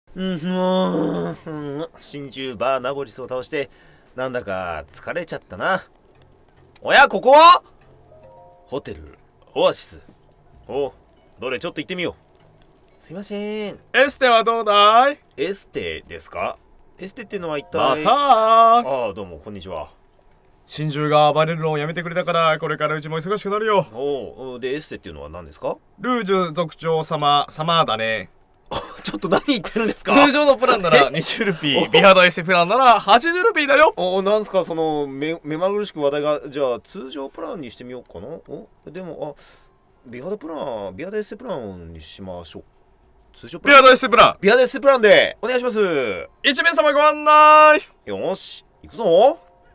真珠バーナボリスを倒してなんだか疲れちゃったな。おや、ここはホテルオアシス。お、どれちょっと行ってみよう。すいません。 エステはどうだい？ エステですか？エステっていうのは一体。 マサー。 ああ、どうもこんにちは。 真珠が暴れるのをやめてくれたからこれからうちも忙しくなるよ。 おお、でエステっていうのは何ですか？ ルージュ族長様だね。 ちょっと何言ってるんですか？ 通常のプランなら20ルピー、美肌エステプランなら80ルピーだよ。 お、なんすかその目まぐるしく話題が。じゃあ通常プランにしてみようかな。でも美肌エステプランにしましょう。通常プラン、 美肌エステプラン、 美肌エステプランでお願いします。 1名様ご案内。 よーし、行くぞ。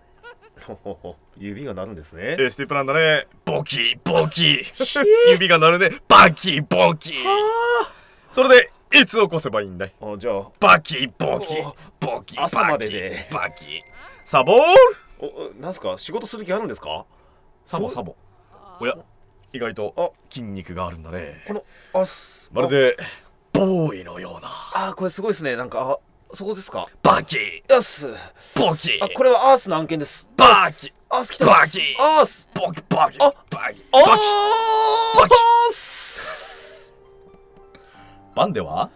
指が鳴るんですね。 エステプランだね。ボキボキ指が鳴るね。バキボキ。それでいつ起こせばいいんだい？ じゃあバキボキボキ、 朝まででバキサボール。 なんすか、仕事する気あるんですか？ サボ。おや、意外と筋肉があるんだね。 このまるでボーイのような。 これすごいですね。なんかそこですか？ バキよし、 ボキ。 これはアースの案件です。 バキアース来てます。 バキアースボキバキバキバキバキ。 バンでは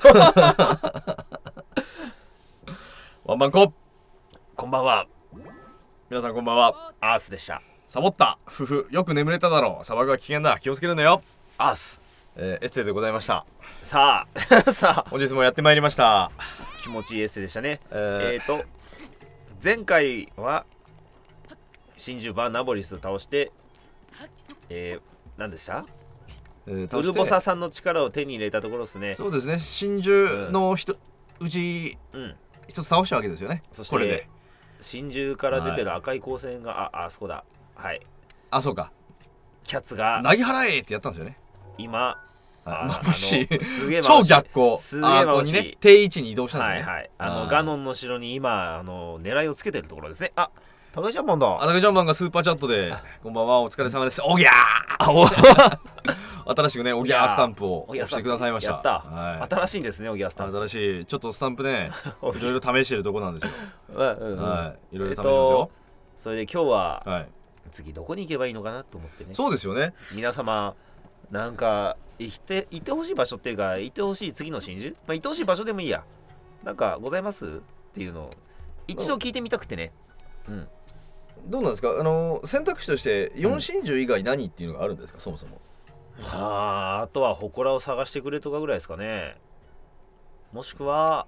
ワンバンコ。 こんばんは。 皆さんこんばんは。 アースでした。 サボった。ふふ、よく眠れただろう。砂漠は危険だ。気をつけるんだよ。 アース。 エステでございました。 さあ本日もやってまいりました。 気持ちいいエステでしたね。前回は真珠バーナボリスを倒して何でした？ウルボサさんの力を手に入れたところですね。 そうですね。真珠のうち一つ倒したわけですよね。 そしてこれで真珠から出てる赤い光線があそこだ。はい。 そうか。 キャッツが投げ払えってやったんですよね。 今眩しい。 すげえ超逆光。 すげえ眩しい。 定位置に移動したんですね。 はいはい。ガノンの城に今狙いをつけてるところですね。タケジャンマンだ。 タケジャンマンがスーパーチャットでこんばんは、お疲れ様です。おぎゃー新しくね、おぎゃースタンプを押してくださいました。 やった。新しいんですね、おぎゃースタンプ。 新しい。ちょっとスタンプね、いろいろ試してるとこなんですよ。はい。いろいろ試してますよ。 それで今日は次どこに行けばいいのかなと思ってね。 そうですよね。 皆様なんか行ってほしい場所っていうか、行ってほしい次の真珠、行ってほしい場所でもいいや、なんかございますっていうのを一度聞いてみたくてね。 どうなんですか？選択肢として4真珠以外何っていうのがあるんですか、そもそも。 あとは祠を探してくれとかぐらいですかね。もしくは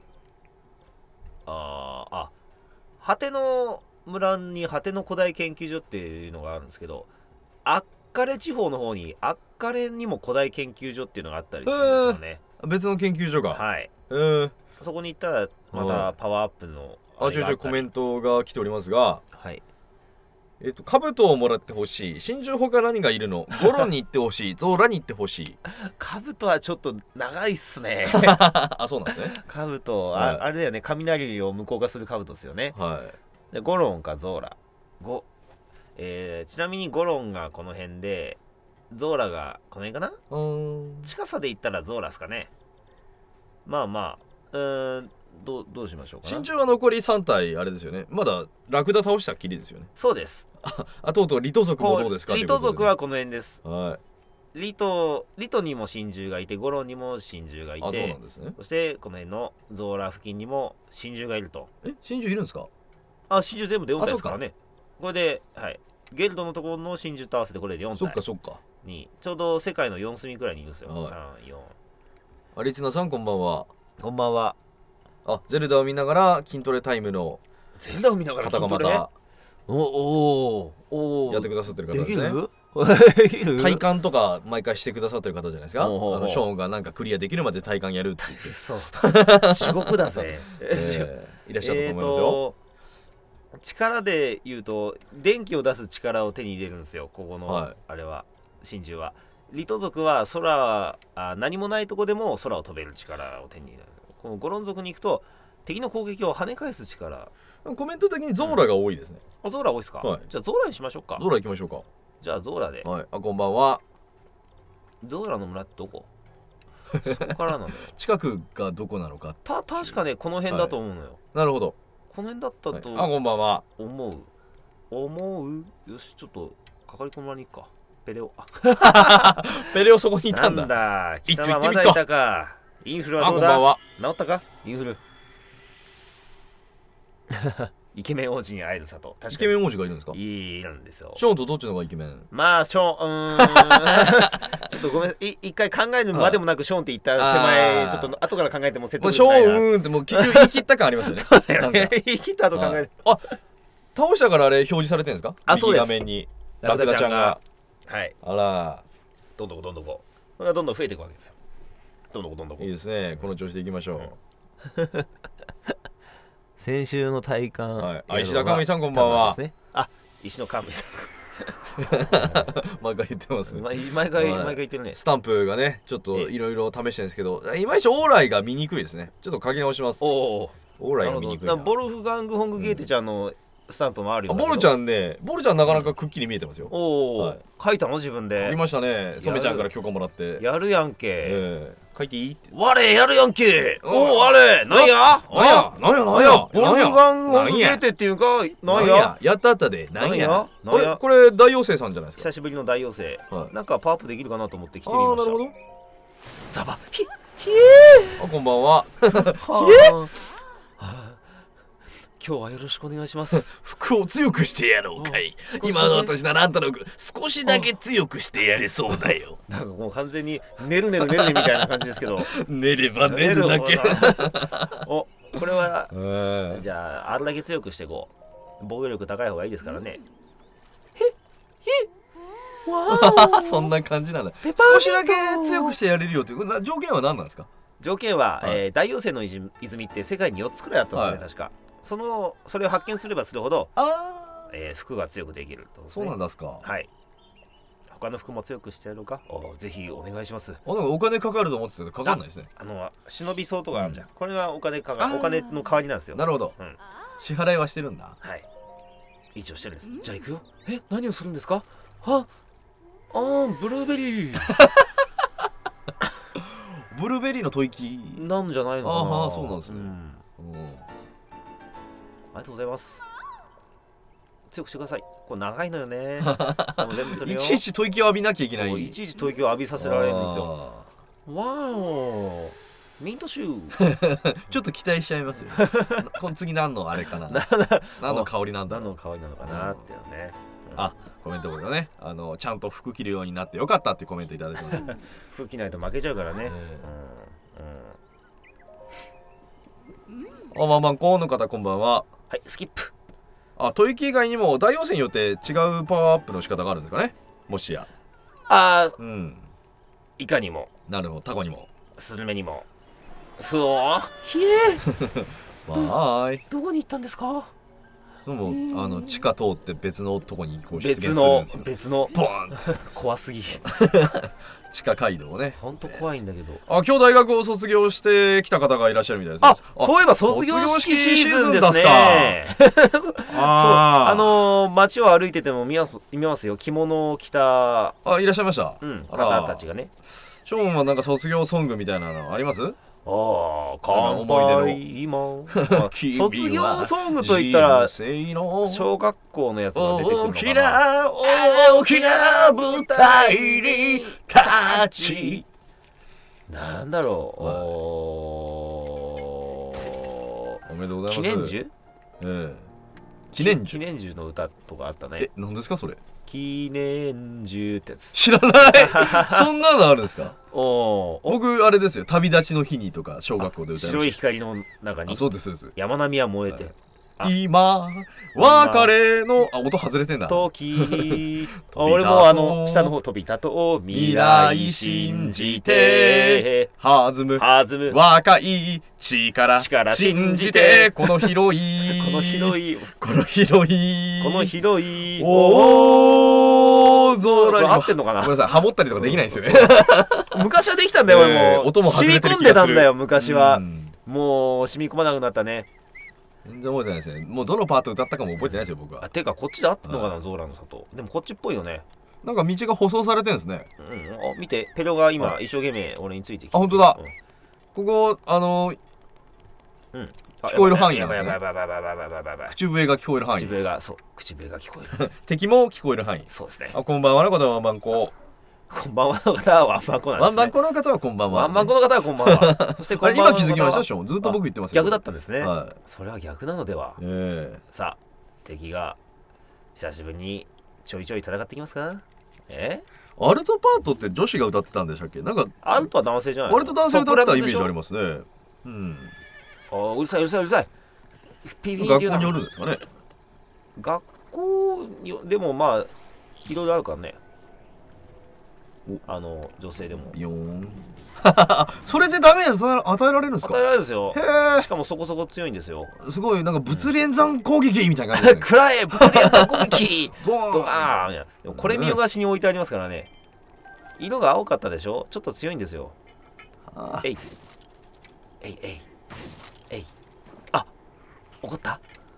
果ての村に果ての古代研究所っていうのがあるんですけど、アッカレ地方の方にアッカレにも古代研究所っていうのがあったりするんですよね。 別の研究所が。 はい。そこに行ったらまたパワーアップのコメントが来ておりますが、 はい。 兜をもらってほしい。真珠他何がいるの？ゴロンに行ってほしい。ゾーラに行ってほしい。 兜はちょっと長いっすね。 そうなんですね。 兜、あれだよね、雷を無効化する兜ですよね。でゴロンかゾーラ。ちなみにゴロンがこの辺で、ゾーラがこの辺かな。近さで言ったらゾーラっすかね。どうしましょうかな。 真珠は残り3体あれですよね。まだラクダ倒したっきりですよね。 そうです。 とうとうリト族もどうですか？ リト族はこの辺です。 はい。 リトにも真珠がいて、ゴロンにも真珠がいて、 そうなんですね。 そしてこの辺のゾーラ付近にも真珠がいると。 真珠いるんですか？ 真珠全部で4体ですからね。これで、はい。ゲルドのところの真珠と合わせてこれで4体。 そっか。 にちょうど世界の4隅くらいにいるんですよ。3、4。 アリツナさんこんばんは。 こんばんは。 ゼルダを見ながら筋トレタイムのゼルダを見ながら筋トレ。やってくださってる方ですね。 できる？ 体幹とか毎回してくださってる方じゃないですか。ショーンがなんかクリアできるまで体幹やるって言って。 そう。地獄だぜ。 いらっしゃったと思いますよ。 力で言うと電気を出す力を手に入れるんですよ。ここのあれは真珠は。リト族は何もないとこでも空を飛べる力を手に入れる。このゴロン族に行くと敵の攻撃を跳ね返す力。 コメント的にゾーラが多いですね。 ゾーラ多いですか？じゃあゾーラにしましょうか。 ゾーラ行きましょうか。 じゃあゾーラで。 こんばんは。 ゾーラの村ってどこ？ そこからなのよ。 近くがどこなのか。 確かねこの辺だと思うのよ。 なるほど。 この辺だったはい、 とあ、こんばんは。 思う。よしちょっとかかり込まに行くか。ペレオ。 ペレオそこにいたんだ。 なんだ貴一丁様行ってみっかまだいたか。インフルはあ、 どうんだ。 こばんは。 治ったかインフル。イケメン王子に会える里。確かにイケメン王子がいるんですか？ いるんですよ。 ショーンとどっちの方がイケメン？ まあショーンちょっとごめん一回考えるまでもなくショーンって言った手前ちょっと後から考えても説もうショ得力ないな。 ーンってもう結局言い切った感ありますよね。 そうだよね。言い切った後考えて。 あ、倒したからあれ表示されてるんですか？ あ、そうです。 右画面にラクダちゃんが。 はい。 あら。 どんどんこれがどんどん増えていくわけですよ。どんどんこ。 いいですね。この調子でいきましょう。 先週の体感。 はい。石田かみさんこんばんは。 あ、石のかみさん。 毎回言ってますね。 毎回言ってるね。 スタンプがね、ちょっといろいろ試してるんですけど、いまいちオーライが見にくいですね。ちょっと書き直します。 オーライが見にくいな。 ボルフガング・ホング・ゲーテちゃんのスタンプもあるよ。 ボルちゃんなかなかくっきり見えてますよ。 書いたの自分で。 書きましたね。染ちゃんから許可もらって。 やるやんけ。 書いていいって。 我やるやんけ。我なんやボルフガング・ホング・ゲーテっていうかなんややったでなんやこれ大妖精さんじゃないですか。 久しぶりの大妖精。なんかパワーアップできるかなと思って来てみました。なるほど。ザバひえ。こんばんは。 今日はよろしくお願いします。 服を強くしてやろうかい。今の私ならあんたの服少しだけ強くしてやれそうだよ。 なんかもう完全にねるねみたいな感じですけど。 寝れば寝るだけ。 お、これはじゃああれだけ強くしてこう防御力高い方がいいですからね。 そんな感じなんだ。少しだけ強くしてやれるよっていう条件は何なんですか？ 条件は大妖精の泉って世界に4つくらいあったんですね、確か。それを発見すればするほど服が強くできると。 そうなんですか。 はい。他の服も強くしてやろうか。ぜひお願いします。 なんかお金かかると思ってたけどかかんないですね。 忍び草とかあるじゃん。これがお金の代わりなんですよ。 なるほど。支払いはしてるんだ。 はい。一応してるんです。じゃあ行くよ。何をするんですか？ブルーベリー。 ブルーベリーの吐息なんじゃないのかな。 そうなんですね。 ありがとうございます。強くしてください。これ長いのよね。 いちいち吐息を浴びなきゃいけない。 いちいち吐息を浴びさせられるんですよ。わお、ミントシュー。 ちょっと期待しちゃいますよ。この次何のあれかな。何の香りなんだ。 何の香りなのかなっていうね。 あ、コメントでね、ちゃんと服着るようになってよかったっていうコメントいただきます。 服着ないと負けちゃうからね。 コーンの方こんばんは。 はい、スキップ。 吐息以外にも大妖精によって違うパワーアップの仕方があるんですかね、もしや。 イカにも。 なるほど、タコにも。 スルメにも。ひえ。どこに行ったんですか？ でも地下通って別のとこにこう出現するんですよ。 別のボーンって怖すぎ。 地下街道をね。 本当怖いんだけど。 今日大学を卒業してきた方がいらっしゃるみたいです。 そういえば卒業式シーズンですね。街を歩いてても見ますよ。着物を着たいらっしゃいました。 方たちがね。 ショーンはなんか卒業ソングみたいなのあります？ 乾杯今卒業ソングといったら小学校のやつが出てくるのかな。 大きな舞台に立ち、 なんだろう、 おめでとうございます。 記念樹？記念樹の歌とかあったね。 何ですかそれ？ 記念樹ってやつ。 知らない。そんなのあるんですか？僕あれですよ、旅立ちの日にとか小学校で歌いました。 白い光の中に。 そうですそうです。 山並みは燃えて、 今別れの音外れてんだ。 時俺も下の方飛び立とう、未来信じて弾む若い力信じて、この広い大空に。合ってんのかな。ごめんなさい、ハモったりとかできないんですよね。 昔はできたんだよ。俺も音も染み込んでたんだよ昔は。もう染み込まなくなったね。 全然覚えてないですね。もうどのパート歌ったかも覚えてないですよ僕は。 てかこっちで合ってんのかな、ゾーラの里。でもこっちっぽいよね。 なんか道が舗装されてんですね。 あ、見て、ペロが今一生懸命俺についてきて。 あ、本当だ。ここ聞こえる範囲なんですね。口笛が聞こえる範囲。 口笛が、そう、口笛が聞こえる。 敵も聞こえる範囲。 そうですね。 あ、こんばんはの方はワンバンコ。 こんばんはの方はワンバンコなんですね。 ワンバンコの方はこんばんは。 ワンバンコの方はこんばんは。そしてこんばんは。 今気づきましたしょ。ずっと僕言ってますよ。 逆だったんですね。 はい。 それは逆なのでは。さあ、敵が久しぶりにちょいちょい戦ってきますか？ アルトパートって女子が歌ってたんでしたっけ？なんかアルトは男性じゃない？ 割と男性歌ってたイメージありますね。うん。 あ、うるさいうるさいうるさい。 学校によるんですかね。 学校にでもまあいろいろあるからね。女性でも。 ビヨーン。それでダメージ与えられるんですか？ 与えられるんですよ。 へえ。 しかもそこそこ強いんですよ。 すごいなんか物連山攻撃みたいな感じ。 食らえ物連山攻撃。ドカーン。でもこれ見よがしに置いてありますからね。色が青かったでしょ？ちょっと強いんですよ。えいえいえいえい。あ、怒った？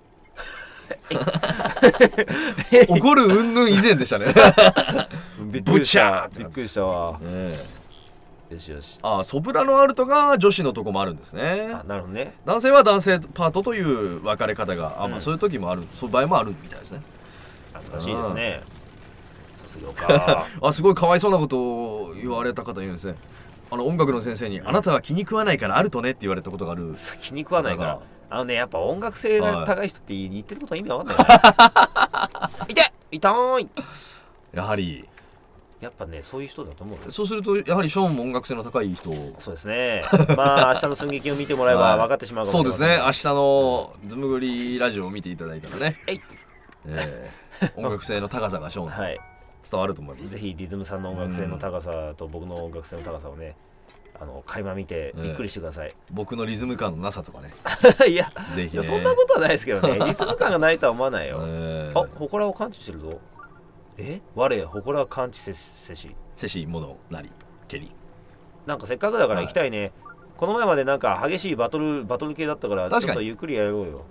怒る云々以前でしたね。 びっくりしたわ。よしよし。 あ、ソプラノアルトが女子のとこもあるんですね。 あ、なるほどね。 男性は男性パートという分かれ方が、まあそういう時もある、そういう場合もあるみたいですね。 懐かしいですね。卒業か。 あ、すごいかわいそうなことを言われた方いるんですね。音楽の先生に、あなたは気に食わないからアルトねって言われたことがある。 気に食わないから。やっぱ音楽性が高い人って言ってることは意味わかんない。痛い痛い。 やはりやっぱね、そういう人だと思う。 そうするとやはりショーンも音楽性の高い人。 そうですね。まあ明日の寸劇を見てもらえば分かってしまうかもしれません。 そうですね。明日のズムグリラジオを見ていただいたらね、音楽性の高さがショーンと伝わると思います。 ぜひディズムさんの音楽性の高さと僕の音楽性の高さをね、垣間見てびっくりしてください。 僕のリズム感のなさとかね。 いや、ぜひそんなことはないですけどね。リズム感がないとは思わないよ。あ、祠を感知してるぞ。我祠は感知せし物なりけり。 なんかせっかくだから行きたいね。この前までなんか激しいバトル系だったからちょっとゆっくりやろうよ。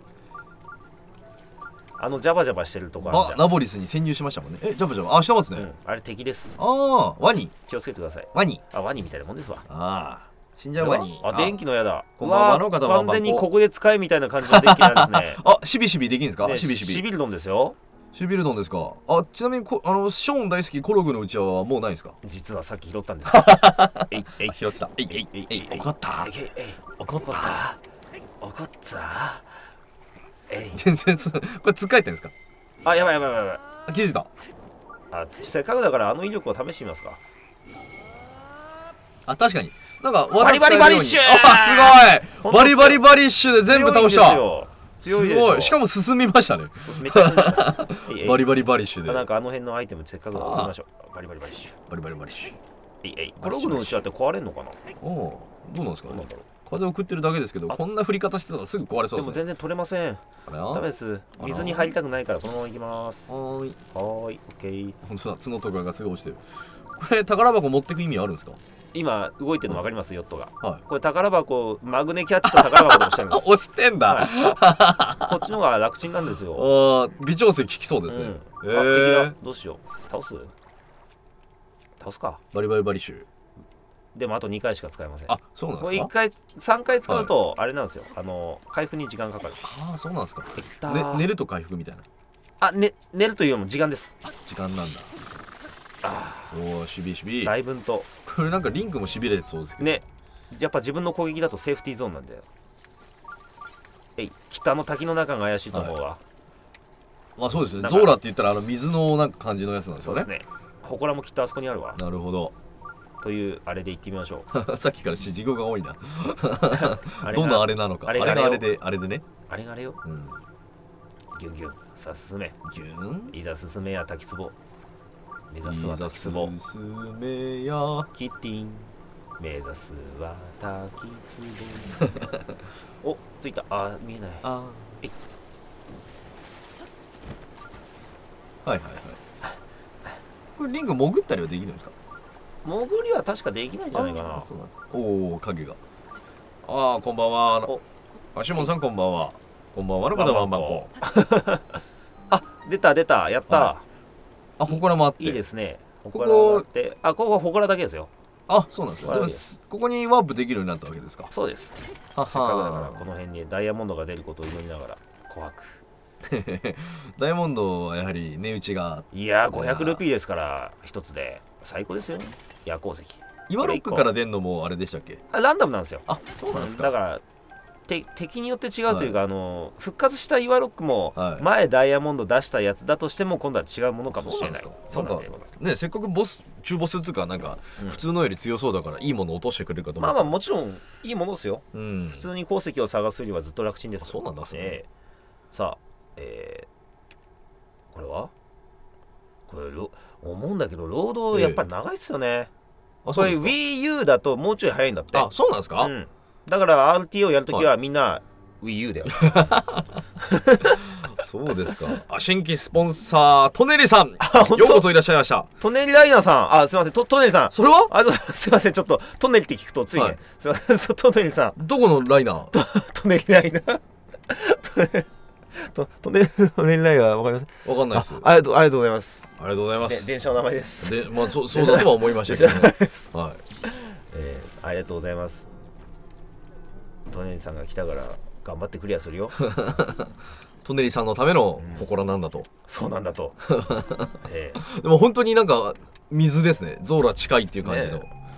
ジャバジャバしてるとこあるじゃん。 ナボリスに潜入しましたもんね。ジャバジャバ、してますね。 あれ敵です。 ワニ。 気をつけてください。 ワニみたいなもんですわ。 死んじゃうワニ。 電気の矢だ。 こんばんはの方は完全にここで使えみたいな感じの電気なんですね。 シビシビできるんですか？ シビルドンですよ。 シビルドンですか。ちなみにショーン大好きコログのうちわはもうないんですか？ 実はさっき拾ったんです。 拾ってた。怒った。全然これつっかえてんですか？ やばい。 気づいた。 せっかくだから威力を試してみますか。 確かになんかバリバリバリッシュ。 すごいバリバリバリッシュで全部倒した。 強いでしょ。 しかも進みましたね。 めっちゃ進んだ。 バリバリバリッシュで。 なんか辺のアイテムせっかくだから取りましょう。バリバリバリッシュ。コログのうちわって壊れんのかな？ どうなんですかね。風を送ってるだけですけど、こんな振り方してたらすぐ壊れそうです。 でも全然取れません。ダメです。水に入りたくないからこのまま行きます。オッケー。 本当だ、角とかがすぐ落ちてる。これ宝箱持ってく意味あるんですか？ 今動いてるの分かります？ヨットが。これ宝箱、マグネキャッチと宝箱で押してるんです。 押してんだ。 こっちの方が楽ちんなんですよ。 微調整効きそうですね。 敵だ。どうしよう。倒すか。 バリバリバリッシュ。 でもあと2回しか使えません。 そうなんですか？ これ3回使うとあれなんですよ。回復に時間かかる。 そうなんですか。寝ると回復みたいな。寝るというよりも時間です。 時間なんだ。しびしび。 だいぶんと。 これなんかリンクもしびれてそうですけど。 やっぱ自分の攻撃だとセーフティーゾーンなんだよ。北の滝の中が怪しいと思うわ。 そうですね。ゾーラって言ったら水のなんか感じのやつなんですよね。 そうですね。祠もきっとあそこにあるわ。 なるほど。 というあれで行ってみましょう。さっきから指示語が多いな。どんなあれなのか。あれがあれでね。 あれがあれよ。ギュンギュン。さあ進め。 ギュン。 いざ進めや滝壺。目指すは滝壺。 進めやキッティン。目指すは滝壺。お、着いた。見えない。 はい。これリンク潜ったりはできるんですか？ 潜りは確かできないんじゃないかな。 影が。こんばんは。シモンさんこんばんは。こんばんはの方はワンバンコ。 出た。やった。 祠もあって。 いいですね。 ここってここは祠だけですよ。 あ、そうなんですか。でもここにワープできるようになったわけですか。 そうです。せっかくだからこの辺にダイヤモンドが出ることを祈りながら琥珀ダイヤモンドはやはり値打ちが、 いやー500ルピーですから一つで最高ですよね。夜光石岩ロックから出んのもあれでしたっけ。 ランダムなんですよ。 あ、そうなんですか。 だから敵によって違うというか、復活した岩ロックもはい前ダイヤモンド出したやつだとしても今度は違うものかもしれない。 そうなんですか。ね、せっかく中ボスっつうかなんか普通のより強そうだからいいもの落としてくれるかと思まった。 あもちろんいいものですよ。 普普通に鉱石を探すよりはずっと楽ちんです。 そうなんだね。 さあ、これはこれ思うんだけどロードやっぱり長いっすよね。これ Wii U だともうちょい早いんだって。 あ、そうなんですか。 だから RTO やるときはみんな Wii U だよ。 そうですか。新規スポンサートネリさん、ようこそいらっしゃいました。 トネリライナーさん、すいません、トネリさん。 それはすいません、ちょっトネリって聞くとついね、すいません、トネリさん。 どこのライナー。 トネリライナートネリライナーわかります。 わかんないです。 ありがとうございます。 ありがとうございます。 電車の名前です。 まあそうだとは思いましたけど。はい。 ありがとうございます。トネリさんが来たから頑張ってクリアするよ。 トネリさんのための祠なんだと。 そうなんだと。 でも本当になんか水ですね。ゾーラ近いっていう感じの。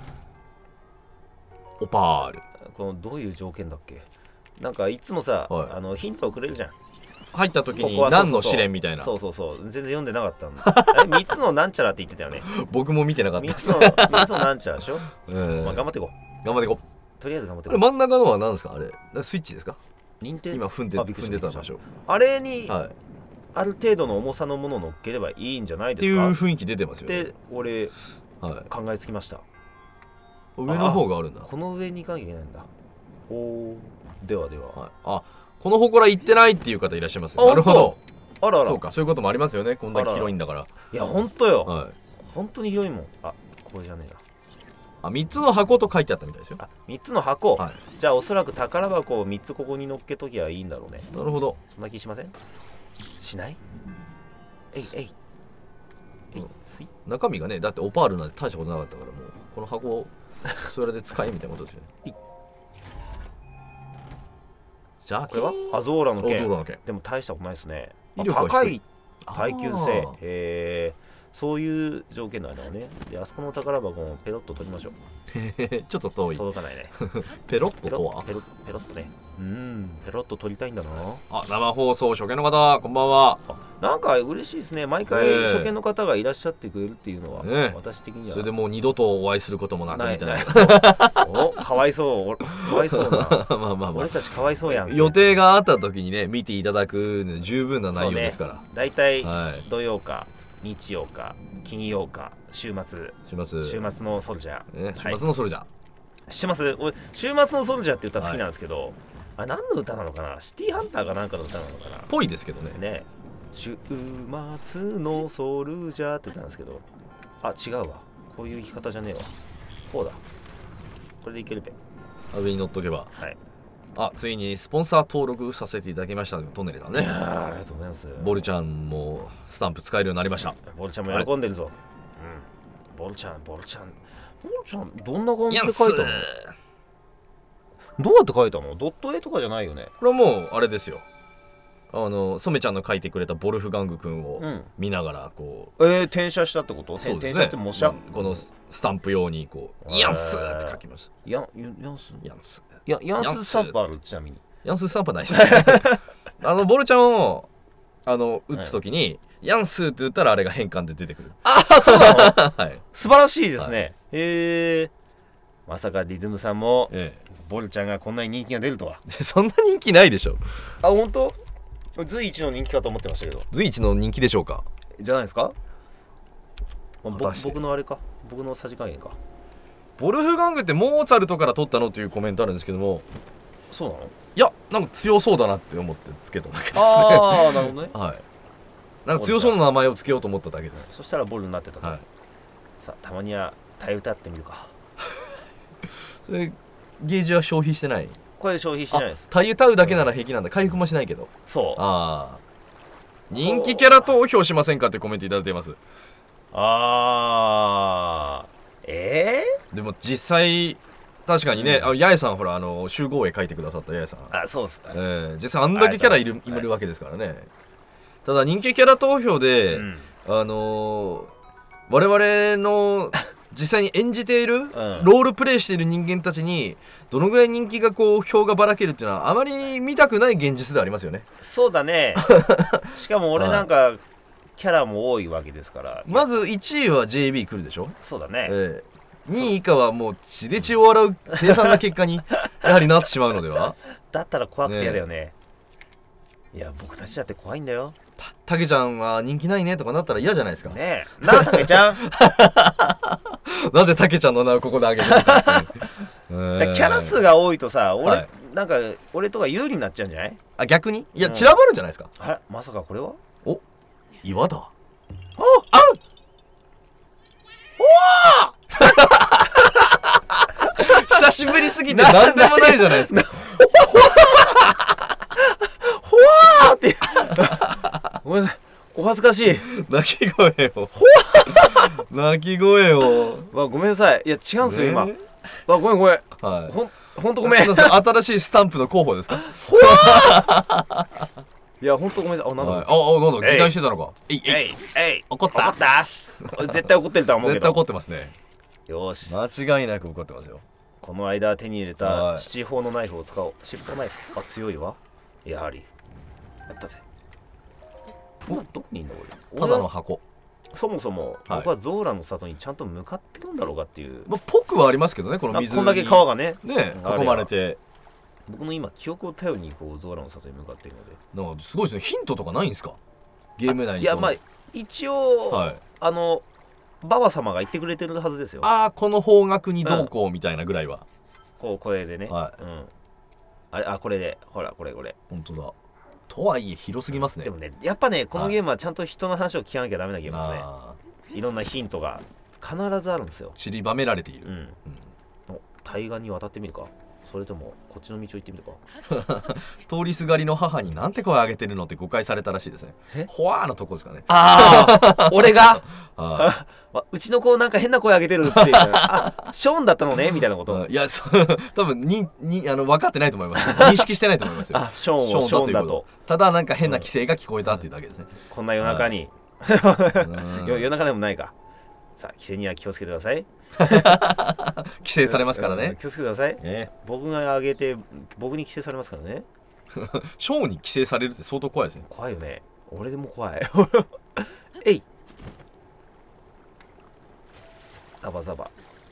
オパール。 このどういう条件だっけ。なんかいつもさ、ヒントをくれるじゃん。 入った時に何の試練みたいな。 そう全然読んでなかったんだ。3つのなんちゃらって言ってたよね。 僕も見てなかったです。 3つのなんちゃらでしょ。まあ頑張っていこう。 頑張っていこう。 とりあえず頑張っていこう。 真ん中のは何ですかあれ。スイッチですか。今踏んでた場所。 あれにある程度の重さのものを乗っければいいんじゃないですか。 っていう雰囲気出てますよね。 で俺考えつきました。 上の方があるんだ。 この上に行かなきゃいけないんだ。おではでは。 あ、この祠行ってないっていう方いらっしゃいますね。なるほど。 あらあら。 そうか、そういうこともありますよね。こんだけ広いんだから。 いや本当よ。本当に広いもん。これじゃねえな。 3つの箱と書いてあったみたいですよ。 3つの箱、じゃあおそらく宝箱を3つここに乗っけときゃいいんだろうね。 なるほど。 そんな気しません？しない？ 中身がね、だってオパールなんて大したことなかったから、もうこの箱をそれで使えみたいなことですよね。じゃあこれはアゾーラの剣。でも大したことないですね。高い耐久性。そういう条件なんだよね。で、あそこの宝箱をペロッと取りましょう。 ちょっと遠い。 届かないね。 ペロッととはペロッとね。ペロッと取りたいんだな。 生放送初見の方、こんばんは。 なんか嬉しいですね。毎回初見の方がいらっしゃってくれるっていうのは、私的には。 それでもう二度とお会いすることもなくみたいな。 かわいそう。かわいそうな。 まあ。 俺たちかわいそうやん。 予定があった時にね、見ていただく十分な内容ですから。 だいたい土曜か。日曜か金曜か週末のソルジャー、 週末のソルジャー、 週末のソルジャーって歌好きなんですけど、何の歌なのかな。シティハンターかなんかの歌なのかな。 ぽいですけどね。 週末のソルジャーって歌なんですけど、違うわ。こういう生き方じゃねえわ。こうだ。これでいけるべ。 上に乗っとけば。ついにスポンサー登録させていただきましたトネリさんね。 ありがとうございます。 ボルちゃんもスタンプ使えるようになりました。 ボルちゃんも喜んでるぞ。ボルちゃんどんな感じで書いたの？どうやって書いたの？ドット絵とかじゃないよね。 これはもうあれですよ。染ちゃんの書いてくれたボルフガング君を見ながらこう、転写したってこと？ そうですね。 転写って模写？ このスタンプ用にこうヤンスって書きました。ヤンススタンプある？ちなみにヤンススタンプはないですボルちゃんを打つときにヤンスって言ったらあれが変換で出てくる。 そうなの？素晴らしいですね。まさかディズムさんもボルちゃんがこんなに人気が出るとは。 そんな人気ないでしょ。 本当？随一の人気かと思ってましたけど。 随一の人気でしょうか。 じゃないですか。僕のあれか、僕のさじ加減か。 ボルフガングってモーツァルトから取ったのっていうコメントあるんですけども。 そうなの？ いや、なんか強そうだなって思ってつけただけですね。 なるほどね。 なんか強そうな名前をつけようと思っただけです。 そしたらボルになってたと。さあ、たまには替え歌ってみるか。 それゲージは消費してない？ これ消費してないです。 替え歌うだけなら平気なんだ。回復もしないけど。 そう。 人気キャラ投票しませんかってコメントいただいています。 あでも実際確かにね、八重さんほら集合絵描いてくださった八重さん、 あ、そうですか。 実際あんだけキャラいるわけですからね。ただ人気キャラ投票で、我々の実際に演じている、ロールプレイしている人間たちにどのぐらい人気がこう票がばらけるっていうのはあまり見たくない現実ではありますよね。 そうだね。しかも俺なんかキャラも多いわけですから。 まず1位は JB 来るでしょ。 そうだね。 2位以下はもう血で血を洗う凄惨な結果にやはりなってしまうのでは。 だったら怖くて嫌だよね。いや僕たちだって怖いんだよ。 たけちゃんは人気ないねとかなったら嫌じゃないですか。 ねえ、なあたけちゃん。 なぜたけちゃんの名をここで挙げるのかっていう。 キャラ数が多いとさ、なんか俺とか有利になっちゃうんじゃない？ あ、逆に？いや、散らばるんじゃないですか。 あれ、まさかこれは？ お、岩だ。久しぶりすぎて何でもないじゃないですか。 ほわーって。ごめんなさい。お恥ずかしい。 泣き声を。泣き声を。 ごめんなさい。いや違うんですよ今。ごめんごめん。 はい。 ほんとごめん。 新しいスタンプの候補ですか。 ほわー。いやほんとごめんなさい。なんだ。 なんだ期待してたのか。怒った。 怒った。絶対怒ってるとは思うけど。 絶対怒ってますね。 よし。 間違いなく怒ってますよ。 この間手に入れた七宝のナイフを使おう。七宝ナイフ。あ、強いわ。やはり。やったぜ。今どこにいんだ俺。 ただの箱。 そもそも僕はゾーラの里にちゃんと向かってるんだろうかっていう。 まあぽくはありますけどね、この水に。 こんだけ川がね囲まれて。 僕の今記憶を頼りにこうゾーラの里に向かっているので。なんかすごいですね。ヒントとかないんですか？ゲーム内に。 いやまあ一応ババ様が言ってくれてるはずですよ。 ああ、この方角にどうこうみたいなぐらいは。 これでね。あれ、これでほらこれ。 本当だ。とはいえ広すぎますね。 でもねやっぱねこのゲームはちゃんと人の話を聞かなきゃダメなゲームですね。いろんなヒントが必ずあるんですよ。 散りばめられている。 対岸に渡ってみるか、それともこっちの道を行ってみるか。 通りすがりの母になんて声上げてるのって誤解されたらしいですね。ほわーのとこですかね。 俺がうちの子なんか変な声上げてるっていう。ショーンだったのねみたいなこと。 いや多分分かってないと思います。認識してないと思いますよ。 ショーンだと。 ただなんか変な規制が聞こえたっていうだけですね。 こんな夜中に。夜中でもないか。さあ規制には気をつけてください。 規制されますからね。 気をつけてください。僕が上げて僕に規制されますからね。 ショーに規制されるって相当怖いですね。 怖いよね。俺でも怖い。えい。ザバザバ。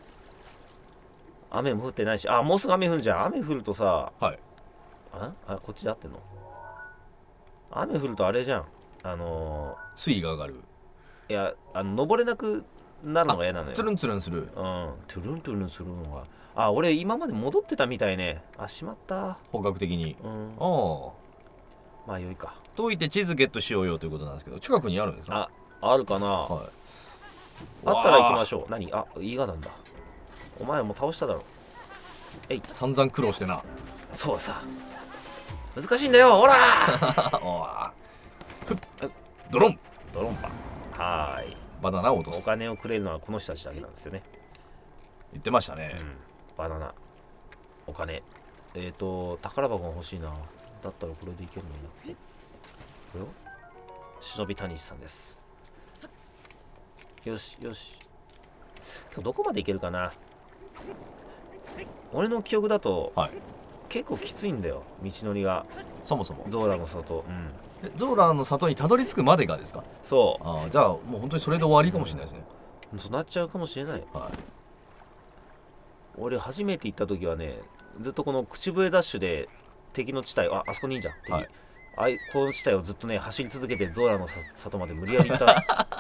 雨も降ってないし、もうすぐ雨降るじゃん。雨降るとさ、 はい。 こっちで合ってんの？雨降るとあれじゃん。 水位が上がる。 いや、登れなくなるのが嫌なのよ。 ツルンツルンする。 トゥルントゥルンするのが。俺今まで戻ってたみたいね。しまった。 本格的に。 まあ良いか。 といて地図ゲットしようよということなんですけど、近くにあるんですか？ あるかな。あったら行きましょう。何？伊賀なんだ。お前もう倒しただろ。 散々苦労してな。 そうさ。難しいんだよ。ほら。 ドロンパ。 バナナを落とす。 お金をくれるのはこの人たちだけなんですよね。 言ってましたね。 バナナ。お金。宝箱が欲しいな。だったらこれでいけるのにな。これを忍び谷さんです。よし。今日どこまでいけるかな。俺の記憶だと、結構きついんだよ、道のりが。 そもそもゾーラの里。 ゾーラの里にたどり着くまでがですか？ そう。 じゃあもう本当にそれで終わりかもしれないですね。 そうなっちゃうかもしれない。俺初めて行った時はね、ずっとこの口笛ダッシュで敵の地帯、あそこにいいじゃん。この地帯をずっとね走り続けてゾーラの里まで無理やり行った。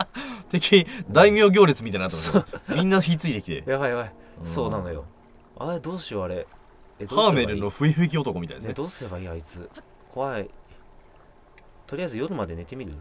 敵大名行列みたいになってますよ。みんな火ついてきて。 やばい。そうなのよ。どうしようあれ。 ハーメルの笛吹き男みたいですね。 どうすればいいあいつ。怖い。とりあえず夜まで寝てみる？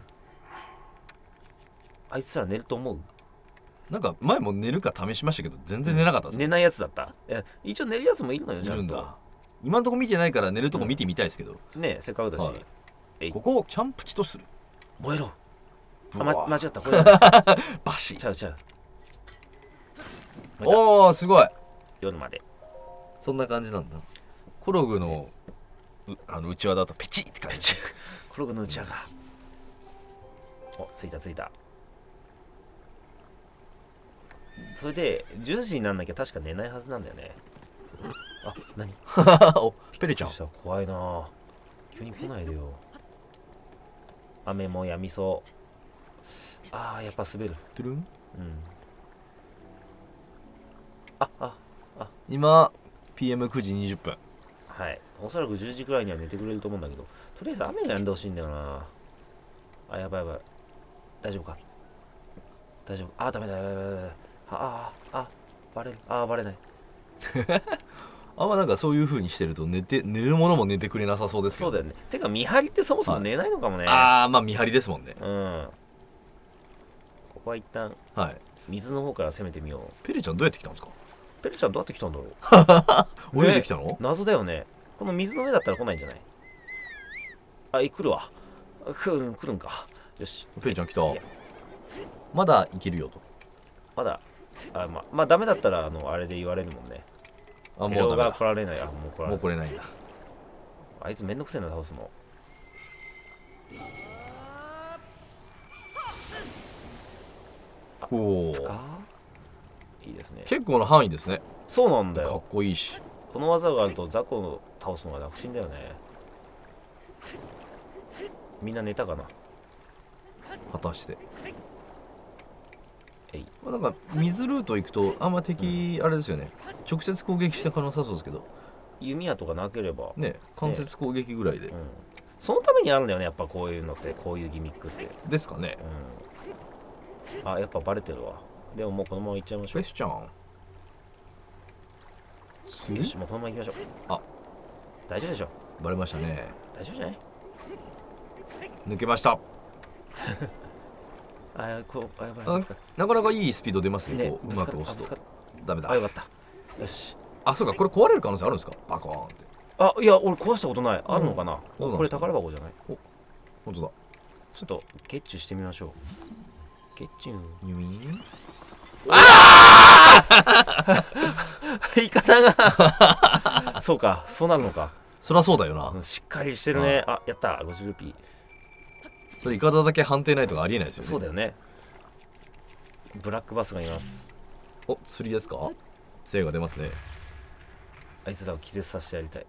あいつら寝ると思う？ なんか前も寝るか試しましたけど全然寝なかったです。 寝ないやつだった。一応寝るやつもいるのよ。 いるんだ。今のとこ見てないから寝るとこ見てみたいですけど。 ねえせっかくだし。 ここをキャンプ地とする。 燃えろ。 間違ったこれバシちゃうちゃう。 おおすごい。 夜までそんな感じなんだ。コログのうちわだとペチって感じ。 コログのうちわがおついたついた。それで10時になんなきゃ確か寝ないはずなんだよね。あ、何おペレちゃん怖いな。急に来ないでよ。雨もやみそう。あーやっぱ滑る。 トゥルン。今 PM9 時20分。 はい、おそらく10時くらいには寝てくれると思うんだけど、とりあえず雨が止んでほしいんだよな。あ、やばいやばい。大丈夫か大丈夫。あ、ダメだやばいやばいやばい。バレる。バレない。 あんまなんかそういう風にしてると寝るものも寝てくれなさそうですけど。 そうだよね。てか見張りってそもそも寝ないのかもね。 まあ見張りですもんね。 ここは一旦水の方から攻めてみよう。 ペレちゃんどうやって来たんですか。 ペレちゃんどうやって来たんだろう。泳いできたの？ 謎だよね。この水の上だったら来ないんじゃない？来るわ。来るんか。よし。 ペレちゃん来た。まだいけるよと。 まだまあダメだったらあれで言われるもんね。 もうダメだ。 来られない。 もう来れないんだ。 あいつめんどくせえな倒すの。 おお。 いいですね。 結構な範囲ですね。 そうなんだよ。 かっこいいし。 この技があると雑魚を倒すのが楽ちんだよね。みんな寝たかな。 果たして。なんか水ルート行くとあんま敵あれですよね。直接攻撃してかなさそうですけど。 弓矢とかなければね、間接攻撃ぐらいで。 そのためにあるんだよね。やっぱこういうのってこういうギミックって。 ですかね。 やっぱバレてるわ。でももうこのまま行っちゃいましょう。 クエスチョン。 よし、もうこのまま行きましょう。大丈夫でしょ。 バレましたね。 大丈夫じゃない？ 抜けました。 やばい。 なかなかいいスピード出ますね。こううまく押すと。ダメだ。 よかった。よし。 そうか、これ壊れる可能性あるんですか？バコーンって。 いや、俺壊したことない。あるのかな？これ宝箱じゃない？ 本当だ。 ちょっとゲッチュしてみましょう。ゲッチュニュイーン。 言い方がそうか、そうなるのか。 そりゃそうだよな。 しっかりしてるね。やった、50ルピー。 それイカダだけ判定ないとかありえないですよね。 そうだよね。ブラックバスがいます。 釣りですか？精が出ますね。 あいつらを気絶させてやりたい。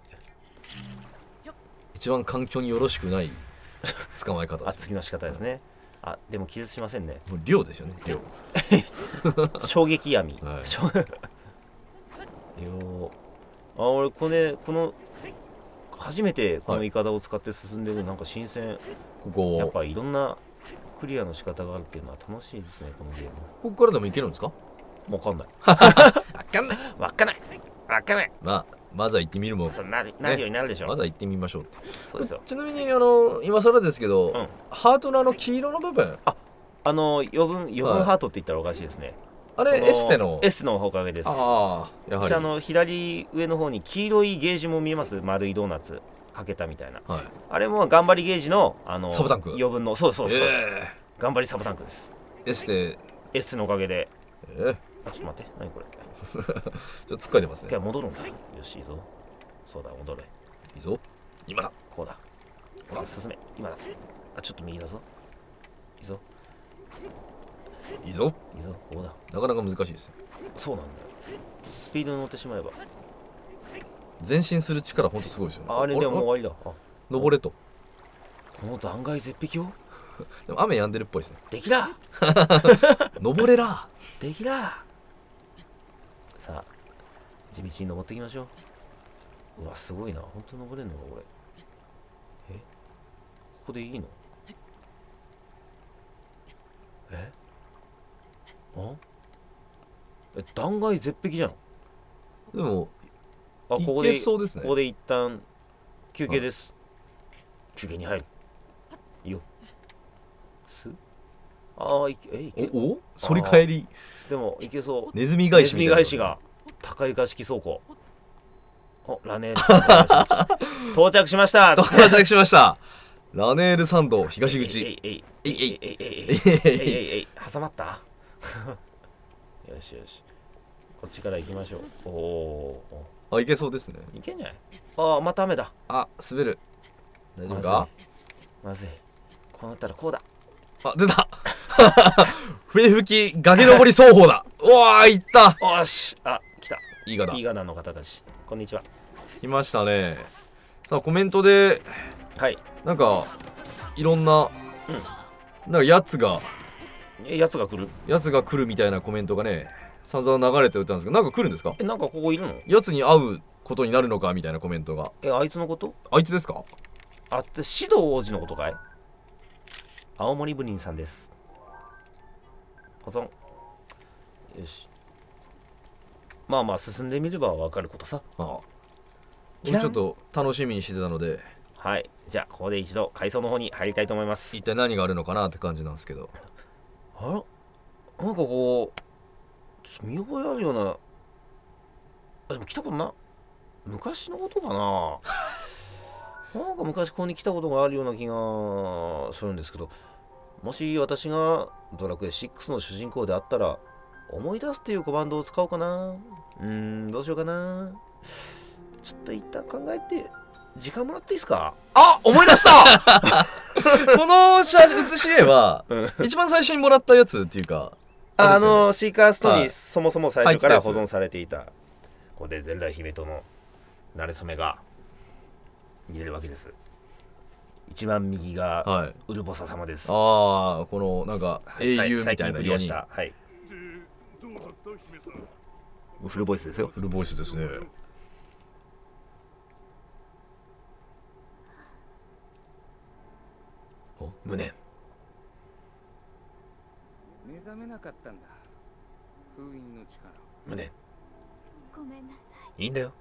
一番環境によろしくない捕まえ方。 次の仕方ですね。でも気絶しませんね。 もう量ですよね。量。 衝撃闇。俺この初めてこのイカダを使って進んでる。なんか新鮮。やっぱいろんなクリアの仕方があるっていうのは楽しいですね、このゲーム。 ここからでもいけるんですか？ わかんない。わかんない。 まずは行ってみるもん。 なるようになるでしょ。 まずは行ってみましょうって。 そうですよ。 ちなみに今更ですけど、ハートの黄色の部分、 余分ハートって言ったらおかしいですね。 あれエステのおかげです。 やはり左上の方に黄色いゲージも見えます。丸いドーナツかけたみたいな。あれも頑張りゲージのサブタンク。 余分のそう頑張りサブタンクです。エステのおかげで。ちょっと待って、何これ。 ちょっとつっかえてますね。 じゃあ戻るんだ。よし、いいぞ。そうだ、戻れ。 いいぞ。今だ。 こうだ。さあ、進め。今だ。ちょっと右だぞ。いいぞ。 いいぞ。 こうだ。 なかなか難しいですね。 そうなんだよ。スピードに乗ってしまえば。 前進する力ほんとすごいですよね。 あれでももう終わりだ。 登れと。 この断崖絶壁をでも雨止んでるっぽいですね。 できら登れらできらさあ、地道に登っていきましょう。うわ、すごいな。ほんと登れんのか、これ。ここでいいの？断崖絶壁じゃん。 でもここでそうですね。ここで一旦休憩です。休憩に入るよ。いけ反り返り。 でもいけそう。 ネズミ返しみたいな。 ネズミ返しが高床式倉庫。ラネールサンド到着しました。 ラネールサンド東口。 えいえいえいえいえいえいえい挟まったよしよし、こっちから行きましょう。おお、 あ、いけそうですね。 いけんじゃない？ああ、また雨だ。 あ、滑る。大丈夫か？ まずい。こうなったらこうだ。 あ、出た笛吹き崖登り双方だ。うわー、いった。 よし、あ、来た。 いいがだ。 いいがなの方たち、こんにちは。 来ましたね。さあ、コメントではい。 なんかいろんな、なんかやつが来るみたいなコメントがね、散々流れておったんですけど、なんか来るんですか？ なんかここいるの？ やつに会うことになるのかみたいなコメントが。 あいつのこと？ あいつですか？ あって指導王子のことかい？青森ブリンさんです。保存。よし。まあまあ進んでみればわかることさ。 ああ、ちょっと楽しみにしてたので。 はい、じゃあここで一度階層の方に入りたいと思います。 一体何があるのかなって感じなんですけど。 あら、なんかこう見覚えあるような。でも来たことな、昔のことかななんか昔ここに来たことがあるような気がするんですけど、もし私がドラクエ6の主人公であったら思い出すっていうコマンドを使おうかな。どうしようかな。ちょっと一旦考えて時間もらっていいですか？あ、思い出したこの写し絵は一番最初にもらったやつっていうか、 シーカーストにそもそも最初から保存されていた、ここでゼルダ姫との馴れ初めが見れるわけです。一番右がウルボサ様です。 ああ、このなんか英雄みたいな 4人。はい。フルボイスですよ。 フルボイスですね。 お、無念。 目覚めなかったんだ。封印の力。 無念。 ごめんなさい。 いいんだよ。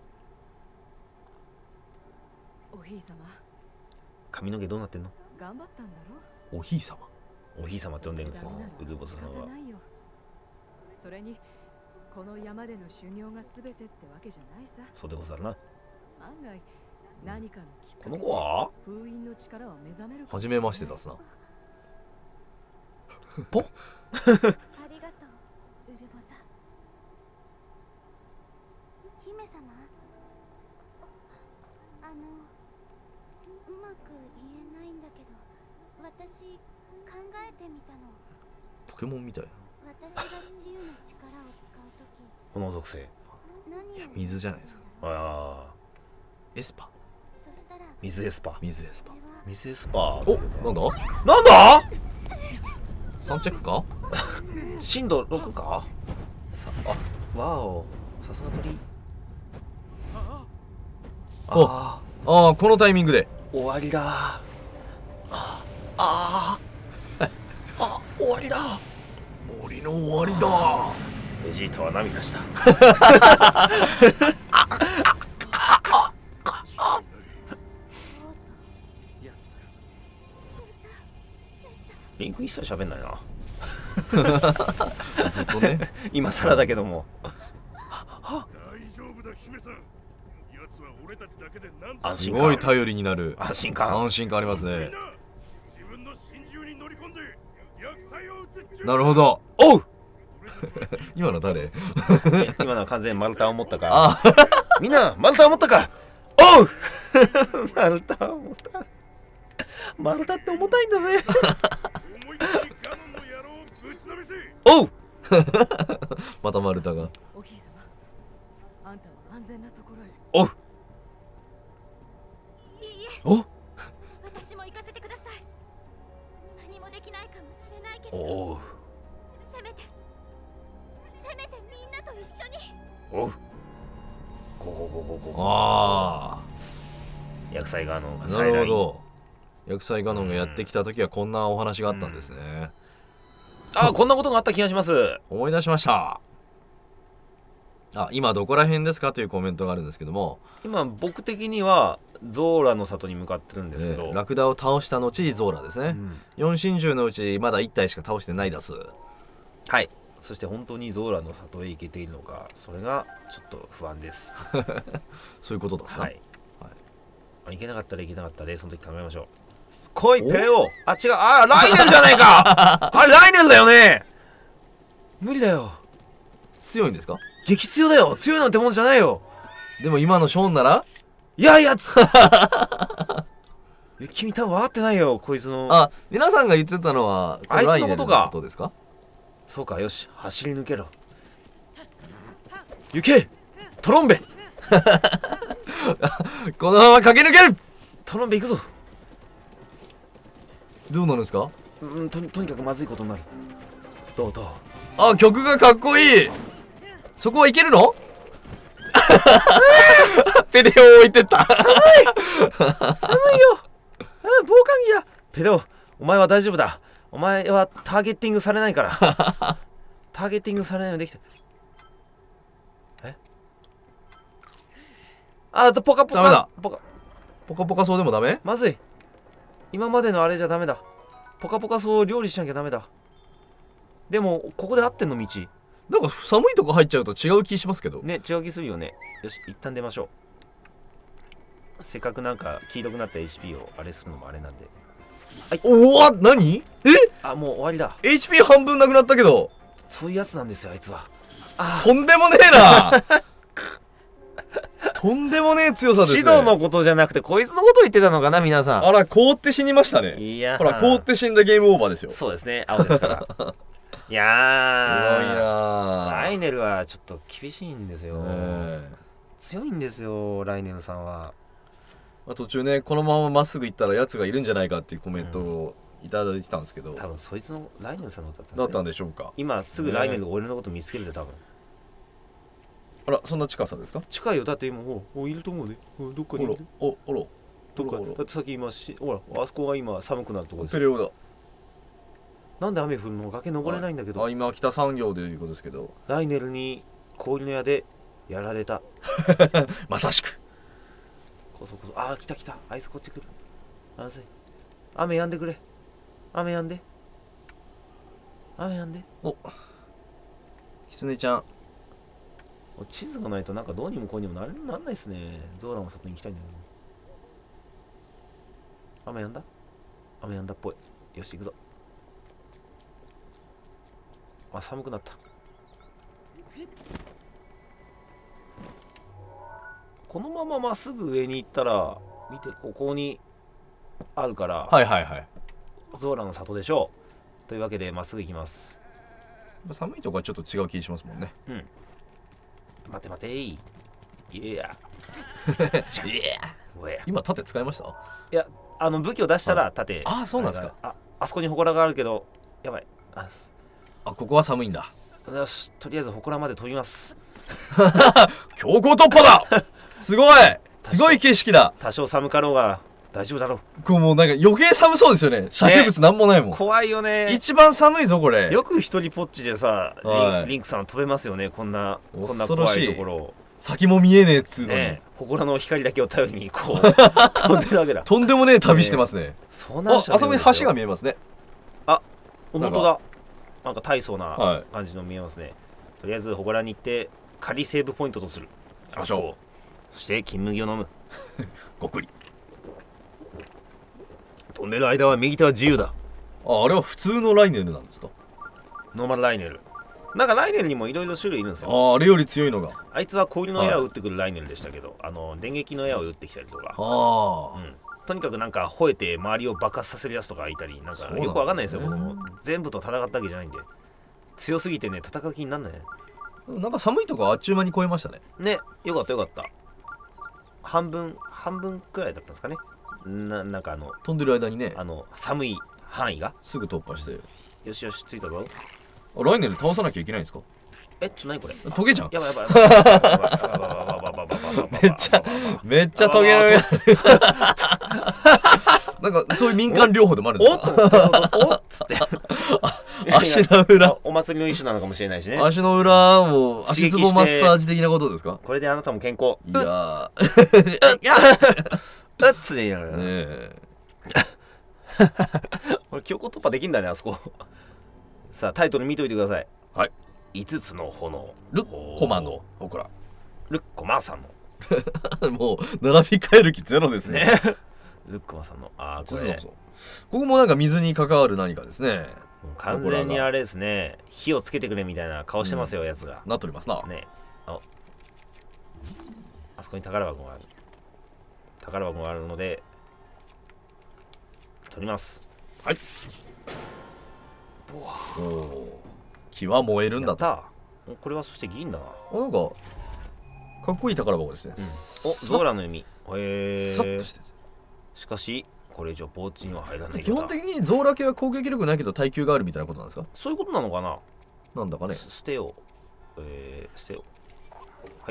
おひいさま。 髪の毛どうなってんの？ 頑張ったんだろ。 おひいさま。 おひいさまって呼んでるんですよ、ウルボサさんは。 それにこの山での修行がすべてってわけじゃないさ。 そうでござるな。 案外何かのきっかけでこの子は封印の力は目覚める。 初めましてだすな。 ポありがとう、ウルボサ。姫様、うまく言えないんだけど、私考えてみたの。 ポケモンみたいな。 私が治癒の力を使うとき、 炎属性。 何を水じゃないですか。 ああ、 エスパ。 そしたら水エスパ。 水エスパ。 水エスパ。 お、なんだ？ なんだ 3着か？ 震度6か？あ、わお、さすが鳥。 ああ、このタイミングで終わりだ。終わりだ。 森の終わりだ。 ベジータは涙した。リンク一切喋んないな。 ずっとね。 今更だけども。 大丈夫だ姫さん。奴は俺たちだけでなんと。 すごい頼りになる。 安心感。 安心感ありますね。 自分の心中に乗り込んで薬剤を打つ。 なるほど。おう。今の誰？ 今のは完全に丸太を持ったか。みんな丸太を持ったか。おう。丸太を持った。丸太って重たいんだぜ。おう。 また丸太が。 おひいさま、あんたは安全なところへ。 おう。 いいえ。 お。 私も行かせてください。何もできないかもしれないけど。 おう。 せめてみんなと一緒に。 おう。こああ。 薬剤ガノンがなるほど。薬剤ガノンがやってきた時はこんなお話があったんですね。 こんなことがあった気がします。 思い出しました。今どこら辺ですかというコメントがあるんですけども、 今僕的にはゾーラの里に向かってるんですけど、 ラクダを倒した後ゾーラですね。4真珠のうちまだ1体しか倒してないです。 はい。そして本当にゾーラの里へ行けているのか、それがちょっと不安です。 そういうことだ。 はい。行けなかったら行けなかったでその時考えましょう。 来いペレオ。あ、違う、あ、ライネルじゃないか。あれライネルだよね。無理だよ。 強いんですか？ 激強だよ。強いなんてもんじゃないよ。 でも今のショーンなら、 いやいや君多分分かってないよ、こいつの。 あ、皆さんが言ってたのはあいつのことか。 ライネルのことですか？ そうか、よし、走り抜けろ。行けトロンベ。 このまま駆け抜ける。 トロンベ行くぞ。 どうなるんですか？ とにかくまずいことになる。どうあ、曲がかっこいい。そこはいけるの？ペレオ置いてった。 寒いよ。防寒着や。ペレオ、お前は大丈夫だ。お前はターゲッティングされないから。ターゲッティングされないようにできて。ポカポカ。 ダメだ。 ポカポカポカそうでもダメ？ まずい。今までのあれじゃダメだ。ポカポカそうを料理しなきゃダメだ。でもここで合ってんの道。 なんか寒いとこ入っちゃうと違う気しますけどね。違う気するよね。よし、一旦出ましょう。せっかくなんか黄色くなった HP をあれするのもあれなんで。 はい。おわ、何？ あ、もう終わりだ。 HP 半分なくなったけど。 そういうやつなんですよ、あいつは。 とんでもねえな。とんでもねえ強さですね。 指導のことじゃなくてこいつのこと言ってたのかな、皆さん。 あら、凍って死にましたね。 いや、 ほら、凍って死んだゲームオーバーですよ。 そうですね、青ですから。いやー、すごいな。 ライネルはちょっと厳しいんですよ。強いんですよ、ライネルさんは。 途中ね、このまままっすぐ行ったらやつがいるんじゃないかっていうコメントをいただいてたんですけど、 多分そいつのライネルさんのだったんですね。 だったんでしょうか。 今すぐライネルが俺のこと見つけるぜ、多分。 あら、そんな近さですか？ 近いよ。だって今いると思うね。どっかにいる。 あら、 どっか。だってさっき今ほら、あそこが今寒くなるところです。 ペレオだ。 なんで雨降るの？崖登れないんだけど。 今北産業ということですけど、 ライネルに氷の矢でやられた。 まさしく。 こそこそ。来た。あいつこっち来る。まずい。雨やんでくれ。雨やんで。 お、キツネちゃん。 地図がないとなんかどうにもこうにもなんないっすね。ゾーラの里に行きたいんだけど。雨やんだっぽい。よし、行くぞ。寒くなった。このまままっすぐ上に行ったら、見て、ここにあるから、 はいはいはい。 ゾーラの里でしょう。というわけでまっすぐ行きます。 寒いとこはちょっと違う気しますもんね。 うん。待ていや今盾使いました？ いや、武器を出したら盾。 あ、そうなんですか。 あそこに祠があるけど、やばい。 ここは寒いんだ。 よし、とりあえず祠まで飛びます。 強行突破だ。すごい景色だ。 多少寒かろうが大丈夫だろう。 こうもうなんか余計寒そうですよね。遮物なんもないもん。 怖いよね。 一番寒いぞこれ。 よく一人ぽっちでさ、リンクさん飛べますよね。こんな怖いところ。 先も見えねえっつうのに。 祠の光だけを頼りにこう飛んでるわけだ。 とんでもねえ旅してますね。 あそこに橋が見えますね。 本当だ。なんか大層な感じの見えますね。とりあえず祠に行って仮セーブポイントとする。そして金麦を飲む。 ごっくり。 飛んでる間は右手は自由だ。 あれは普通のライネルなんですか？ ノーマルライネル。なんかライネルにもいろいろ種類いるんですよ。 あれより強いのが。 あいつは氷の矢を撃ってくるライネルでしたけど、電撃の矢を撃ってきたりとか。とにかくなんか吠えて周りを爆発させるやつとかいたり、なんかよくわかんないですよ。僕も全部と戦ったわけじゃないんで、強すぎてね、戦う気になんない。 なんか寒いとこあっちゅう間に超えましたね。 ね、よかった。半分くらいだったんですかね。なんか飛んでる間にね、 寒い範囲がすぐ突破して。 よし着いたぞ。 ライネル倒さなきゃいけないんですか？ 何これ？ トゲじゃん。 やばい。 めっちゃトゲの上。なんかそういう民間療法でもあるんですか？ おっつって。 足の裏。 お祭りの一種なのかもしれないしね。 足の裏を足つぼマッサージ的なことですか？ これであなたも健康。 いやっつねえ。 これ強行突破できんだね、あそこ。さあタイトル見といてください。 はい。 5つの炎。 ルッコマのほら。 ルッコマさんの。 もう並び替える気ゼロですね。 ルックマさんのこそうれそう。ここもなんか水に関わる何かですね。 もう完全にあれですね、火をつけてくれみたいな顔してますよ、やつがなっておりますな。 ね。あそこに宝箱がある。宝箱があるので取ります。 はい。おお。木は燃えるんだと。 やった。これはそして銀だな。 なんかかっこいい宝箱ですね。 ゾーラの弓。 さっとしてて。 しかしこれ以上ポーチには入らない。 基本的にゾーラ系は攻撃力ないけど耐久があるみたいなことなんですか？ そういうことなのかな。 なんだかね。 捨てよう。捨てよう。はい。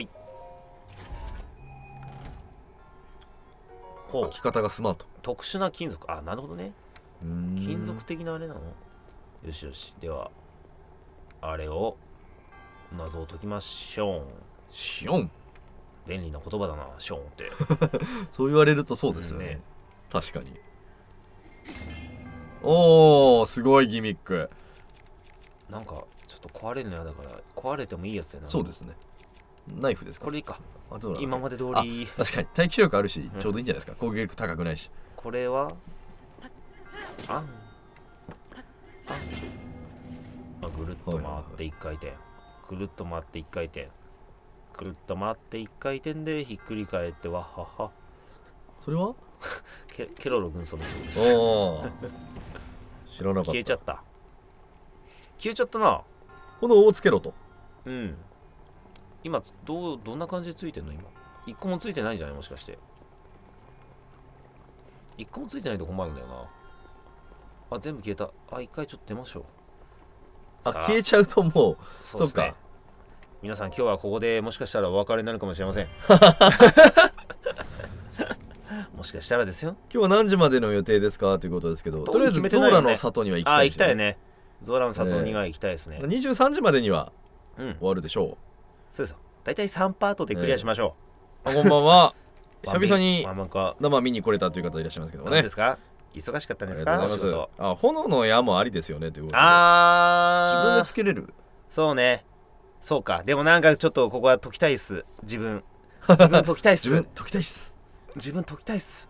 開き方がスマート。 特殊な金属。なるほどね。金属的なあれなの。よしよし。ではあれを謎を解きましょう。 ション。 便利な言葉だな、ショーンってそう言われるとそうですよね。確かに。おー、すごいギミック。 なんかちょっと壊れるのやだから壊れてもいいやつやな。 そうですね。ナイフですか？ これいいか。 今まで通り。 確かに耐久力あるし、ちょうどいいんじゃないですか。攻撃力高くないし。 これはぐるっと回って1回転、ぐるっと回って1回転、ぐるっと回って1回転でひっくり返ってわはは。 それはケロロ軍曹の曲です。 知らなかった。 消えちゃった。消えちゃったな。 炎をつけろと。 今どんな感じでついてんの？今1個もついてないんじゃない？もしかして1個もついてないと困るんだよな。全部消えた。一回ちょっと出ましょう。 消えちゃうともうそうか。 皆さん今日はここでもしかしたらお別れになるかもしれません。もしかしたらですよ。 今日は何時までの予定ですかということですけど、とりあえずゾーラの里には行きたいですね。 行きたいね。ゾーラの里には行きたいですね。 23時までには終わるでしょう。 そうですよ。だいたい3パートでクリアしましょう。こんばんは。久々に生見に来れたという方いらっしゃいますけどね。 何ですか？忙しかったんですか？ 炎の矢もありですよねということで。自分でつけれる。 そうね。そうか。でもなんかちょっとここは解きたいっす。自分解きたいっす。 自分解きたいっす。 自分解きたいっす。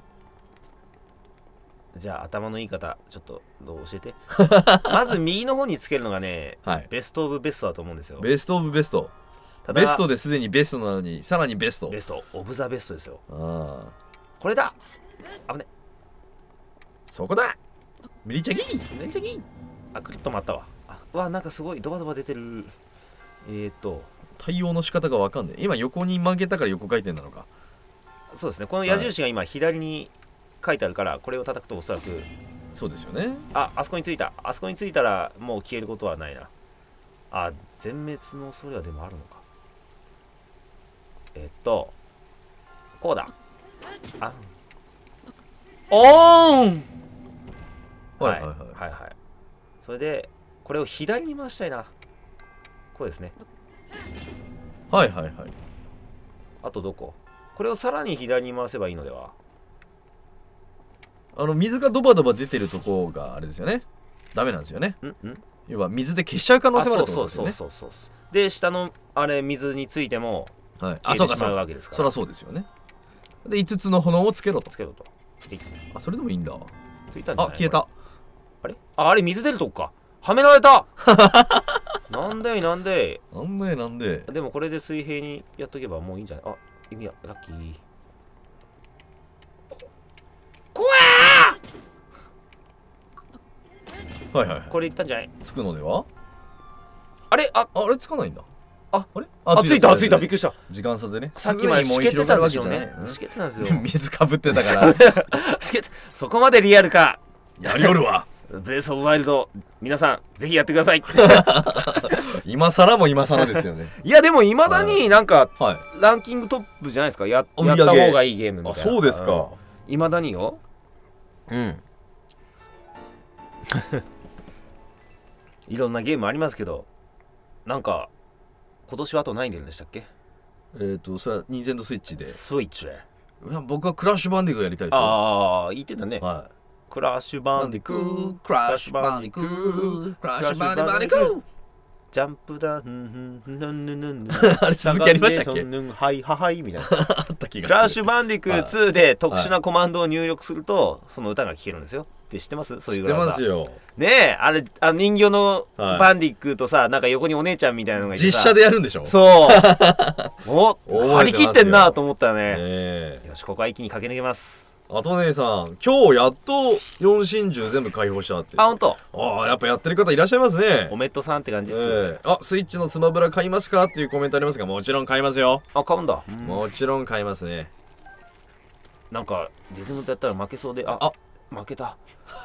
じゃあ頭のいい方ちょっと教えて。まず右の方につけるのがね、ベストオブベストだと思うんですよ。 ベストオブベスト。ベストですでにベストなのにさらにベスト。 ベストオブザベストですよ。これだ。危ね。 そこだ。ミリチャギくるっと回ったわ。なんかすごいドバドバ出てる。 対応の仕方がわかんない。今横に曲げたから横回転なのか。 そうですね。この矢印が今左に書いてあるから、これを叩くとおそらくそうですよね。 あそこについた。あそこについたらもう消えることはないな。全滅の恐れはでもあるのか。こうだ。オン。はい。それでこれを左に回したいな。こうですね。あとどこ？これをさらに左に回せばいいのでは？ 水がドバドバ出てるとこがあれですよね。ダメなんですよね。要は水で消しちゃう可能性があるってことですよね。 そうで下のあれ水についても消えてしまうわけですから。 そりゃそうですよね。で5つの炎をつけろと。それでもいいんだ。消えた。 あれ水出るとこか。はめられた。なんででもこれで水平にやっとけばもういいんじゃない？意味はラッキー。これいったんじゃない？ つくのでは？ あれつかないんだ。 ついたびっくりした。 時間差でね。 さっきまでしけてたんでしょうね。しけてたんですよ。 水かぶってたから。 そこまでリアルか。 やりおるわ。 ブレスオブワイルド皆さんぜひやってください。 今更も今更ですよね。 いやでもいまだになんかランキングトップじゃないですか。やった方がいいゲームみたいな。 そうですか。 いまだによ。いろんなゲームありますけど、なんか今年はあと何出るんでしたっけ？ それはニンテンドースイッチで。 スイッチで。 僕はクラッシュバンディクーやりたいですよ。言ってたね。クラッシュバンディクー、クラッシュバンディクー、クラッシュバンディクー。 ジャンプだぬんぬんぬんぬんぬんあれ続きありましたっけ？ はいははいみたいなあった気がする。 クラッシュバンディクー2で特殊なコマンドを入力するとその歌が聴けるんですよ。って知ってます？そういう知ってますよ。 ねえ、あれ人形のバンディックとさ、なんか横にお姉ちゃんみたいなのがいてさ、 実写でやるんでしょ。 そうお張り切ってんなと思ったね。よし、ここは一気に駆け抜けます。 あと姉さん、今日やっと4真珠全部解放したって。 あ、ほんと。 ああ、やっぱやってる方いらっしゃいますね。 おめっとさんって感じです。 あ、スイッチのスマブラ買いますかっていうコメントありますが、もちろん買いますよ。 あ、買うんだ。 もちろん買いますね。 なんかリズムとやったら負けそうで、あ、負けた。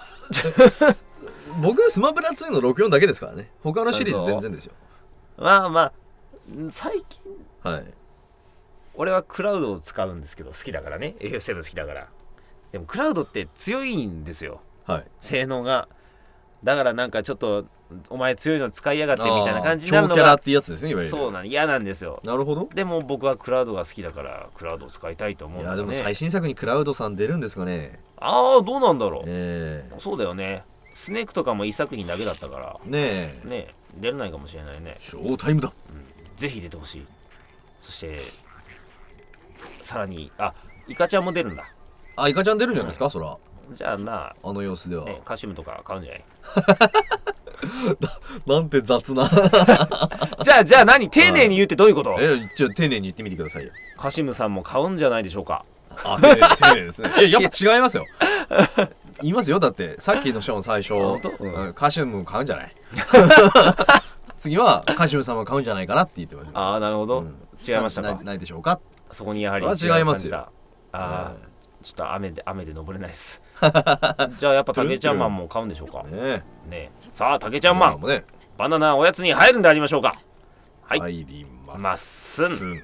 僕スマブラ2の64だけですからね。他のシリーズ全然ですよ。 まあまあ最近、 はい、 俺はクラウドを使うんですけど、好きだからね。 AF7 好きだから。でもクラウドって強いんですよ、 はい、 性能が。だからなんかちょっとお前強いの使いやがってみたいな感じになるの強キャラってやつですね、いわゆる。 そうなん嫌なんですよ。 なるほど。 でも僕はクラウドが好きだからクラウドを使いたいと思うんだよね。 いやでも最新作にクラウドさん出るんですかね。 ああ、どうなんだろう。 そうだよね。スネークとかも一作品だけだったからね出れないかもしれないね。 ショータイムだ、 ぜひ出てほしい。そしてさらにイカちゃんも出るんだ。 イカちゃん出るんじゃないですか、そら。 じゃああの様子では、 カシムとか買うんじゃないなんて雑なじゃあ何、丁寧に言うってどういうこと？ ちょっと丁寧に言ってみてくださいよ。 カシムさんも買うんじゃないでしょうか。 丁寧ですね。やっぱ違いますよ。言いますよ。だってさっきのショーン最初、カシム買うんじゃない次はカシムさんも買うんじゃないかなって言ってました。 ああ、なるほど、違いましたか。 ないでしょうか。 そこにやはり違いますよ。 ちょっと雨で登れないですじゃあやっぱタケちゃんマンも買うんでしょうかね。さあタケちゃんマン、バナナおやつに入るんでありましょうか。はい、 入りますん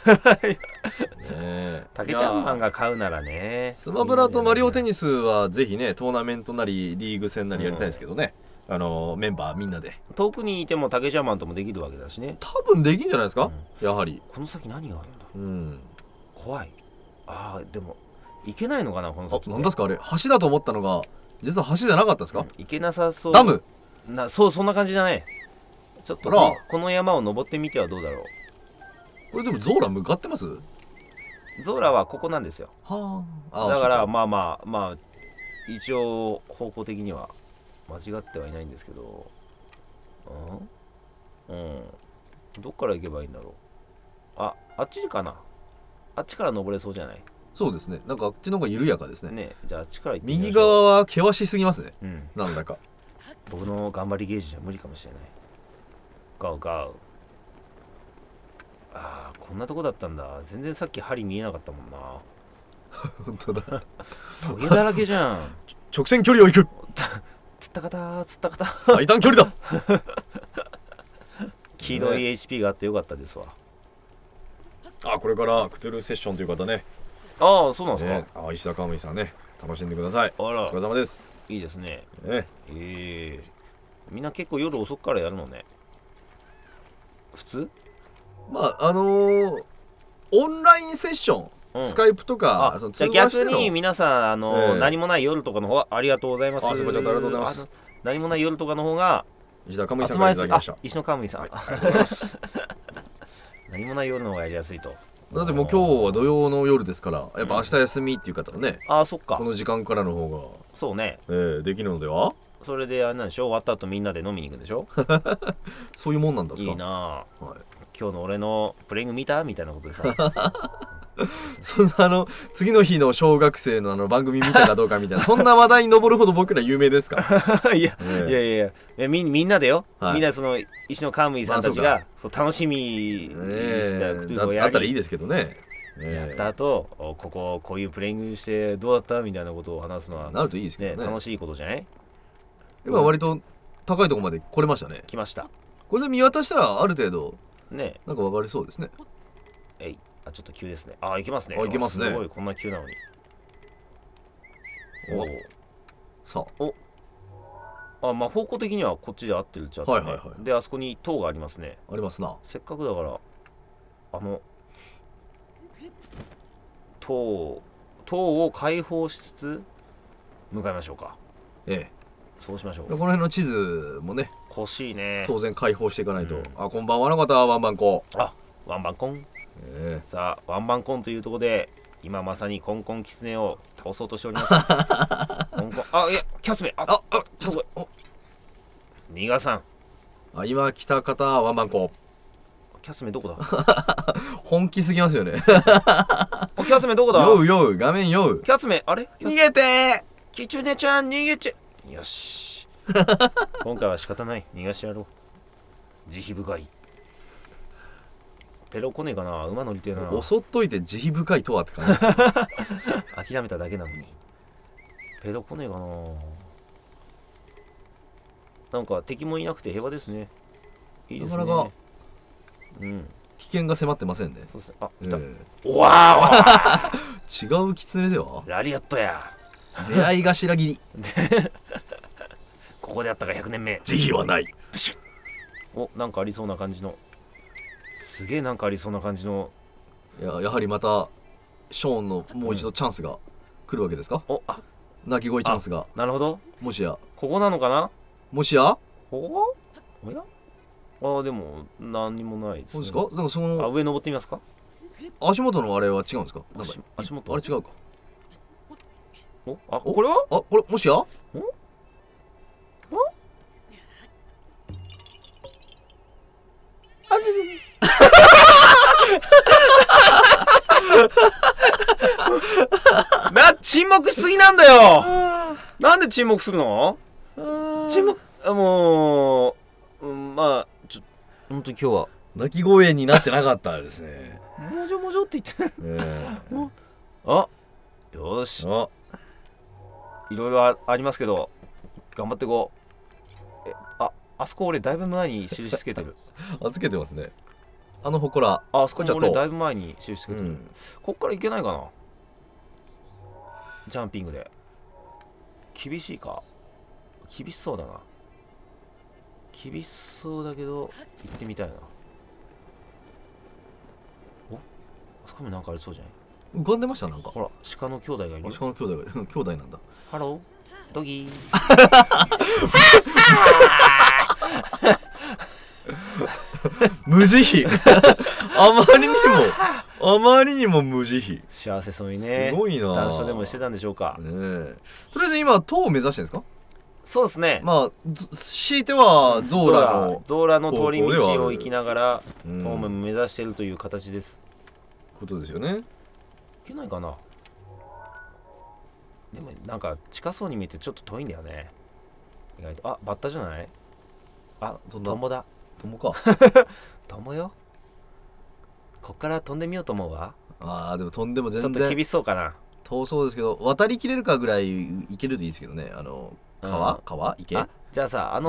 タケちゃんマンが買うならね。 スマブラとマリオテニスはぜひね、トーナメントなりリーグ戦なりやりたいですけどね、メンバーみんなで遠くにいてもタケちゃんマンともできるわけだしね。 多分できんじゃないですか、やはり。 この先何があるんだ、怖い。でも行けないのかな、この先。 何ですかあれ、橋だと思ったのが実は橋じゃなかったですか。 行けなさそう。 ダムそんな感じだね。ちょっとこの山を登ってみてはどうだろう。 これでもゾーラ向かってます？ ゾーラはここなんですよ。だからまあ一応方向的には間違ってはいないんですけど、どっから行けばいいんだろう。あっちかな。あっちから登れそうじゃない？ そうですね。なんかあっちの方が緩やかですね。 じゃああっちから行ってみましょう。 右側は険しすぎますね。なんだか僕の頑張りゲージじゃ無理かもしれない。ガウガウ。こんなとこだったんだ。全然さっき針見えなかったもんな。 本当だ。 トゲだらけじゃん。 直線距離を行く。 つったかた最短距離だ。 黄色い HP があってよかったですわ。 これからクトゥルーセッションという方ね。 そうなんですか。 石田カムイさんね、楽しんでください。お疲れ様です。 いいですね。みんな結構夜遅くからやるのね。普通？ オンラインセッション、スカイプとか、 じゃあ逆に皆さん何もない夜とかの方、ありがとうございます。 すみません、ありがとうございます。 何もない夜とかの方が石田カムイさんからいただきました。 石野カムイさん、 ありがとうございます。 何もない夜の方がやりやすいと。 だってもう今日は土曜の夜ですから、やっぱ明日休みっていう方はね、 そっか、 この時間からの方がそうね、 できるのでは。 それであれなんでしょ、終わった後みんなで飲みに行くんでしょそういうもんなんですか。 いいな今日の俺のプレイング見たみたいなことでさそんな次の日の小学生の番組見たかどうかみたいなそんな話題に上るほど僕ら有名ですかいやみんなでよ、みんなその石野カムイさんたちが楽しみにしたクトゥルーをやり、 だったらいいですけどね。 やった後こういうプレイングしてどうだったみたいなことを話すのはなるといいですけどね。 楽しいことじゃない？ 今割と高いところまで来れましたね。 来ました。 これで見渡したらある程度ね、 なんか分かりそうですね。 ちょっと急ですね。いけますね。 いけますね。 すごい、こんな急なのに。 さあ。方向的にはこっちで合ってるっちゃってね。で、あそこに塔がありますね。 ありますな。 せっかくだから塔を開放しつつ向かいましょうか。 ええ、 そうしましょう。 この辺の地図もね、 欲しいね。 当然解放していかないと。あ、こんばんはの方はワンバンコ。 あ、ワンバンコン。さあワンバンコンというところで今まさにコンコンキツネを倒そうとしております。コンコン、あ、いや、キャスメ、ちょっと逃がさん。 あ、今来た方はワンバンコ。 キャスメどこだ？ 本気すぎますよね。 キャスメどこだ？ 酔う酔う、画面酔う。 キャスメ、あれ？ 逃げてー！キツネちゃん逃げちゃ。よし。今回は仕方ない。逃がしてやろう。慈悲深い。ペロ来ねえかな。馬乗りてえな。 襲っといて慈悲深いとはって感じです。 諦めただけなのに。ペロ来ねえかな。なんか敵もいなくて平和ですね。いいですね。 なかなか危険が迫ってませんね。 そうですね。あ、いた。おわー違うキツネではラリアットや。 出会い頭切り。 ここであったか100年目。 慈悲はない。 お、なんかありそうな感じの。すげえなんかありそうな感じの。 やはりまたショーンのもう一度チャンスが来るわけですか？ お、あ、 鳴き声チャンスが。 なるほど。 もしやここなのかな？ もしやおや？あ、でも何にもないですね。 そうですか？なんかその上登ってみますか？ 足元のあれは違うんですか？ 足元あれ違うか。 お、あ、これは？ あ、これもしや？ 沈黙しすぎなんだよ。なんで沈黙するの？沈黙、もう、まあ本当に今日は鳴き声になってなかったですね。 もじょもじょって言ってあ、よし、いろいろありますけど頑張っていこう。あそこ俺だいぶ前に印つけてる。 つけてますね。あの祠、 あそこに俺だいぶ前に印つけてる。こっからいけないかな。ジャンピングで厳しいか。厳しそうだな。厳しそうだけど行ってみたいな。お、あそこになんかありそうじゃない？ 浮かんでました。なんかほら鹿の兄弟がいるよ。 鹿の兄弟が兄弟なんだ。 ハロードギー。 無慈悲。あまりにも無慈悲。 幸せそうにね。 すごいな。 談笑でもしてたんでしょうか。 とりあえず今塔を目指してるんですか？ そうですね。 まあ強いてはゾーラの通り道を行きながら塔を目指しているという形です。 ことですよね。 いけないかな。でもなんか近そうに見えてちょっと遠いんだよね。意外と。あ、バッタじゃない？あ、トンボだ。 トンボか。 トンボよ。こっから飛んでみようと思うわ。 でも飛んでも全然ちょっと厳しそうかな。 遠そうですけど、渡りきれるかぐらい行けるといいですけどね。川池。 じゃあさ、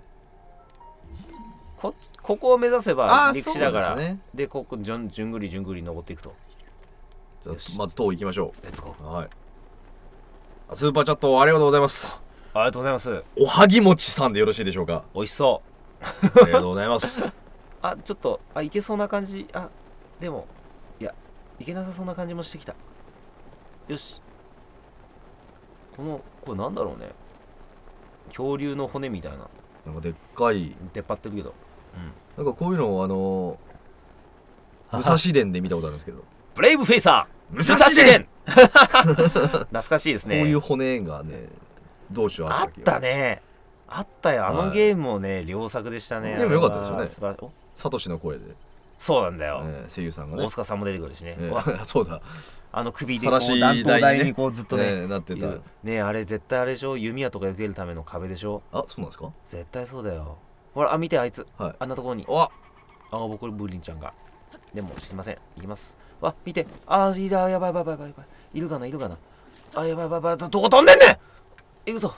ここを目指せば陸地だから。でここじゅんぐり登っていくと。 まず塔行きましょう。 レッツゴー。 はい。スーパーチャットありがとうございます。 ありがとうございます。 おはぎもちさんでよろしいでしょうか？ 美味しそう。 ありがとうございます。 ちょっといけそうな感じ。でもいやいけなさそうな感じもしてきた。よし。これなんだろうね。恐竜の骨みたいな。 なんかでっかい出っ張ってるけど。 なんかこういうのを武蔵伝で見たことあるんですけど。 ブレイブフェイサー武蔵伝。懐かしいですね。 こういう骨がね、どうしようあったね。あったよ。あのゲームもね、良作でしたね。 でもよかったですよね。サトシの声で。 そうなんだよ。 声優さんがね。 大塚さんも出てくるしね。 そうだ。 首でこう弾頭台にこうずっとねなってた。 ね、あれ絶対あれでしょ。弓矢とか避けるための壁でしょ。 そうなんですか？ 絶対そうだよ。ほら、見てあいつ。あんなところに。僕これブリンちゃんが。でも知りません。行きます。見て。いだ、やばい。いるかな。やばい。どこ飛んでんねん。行くぞ。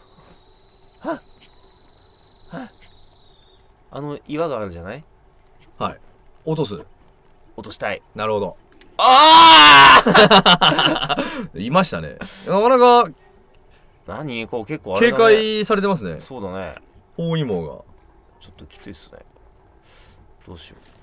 岩があるじゃない？ はい。落としたい。 なるほど。いましたね。なかなかこう結構あれ警戒されてますね。 そうだね。 包囲網がちょっときついっすね。どうしよう。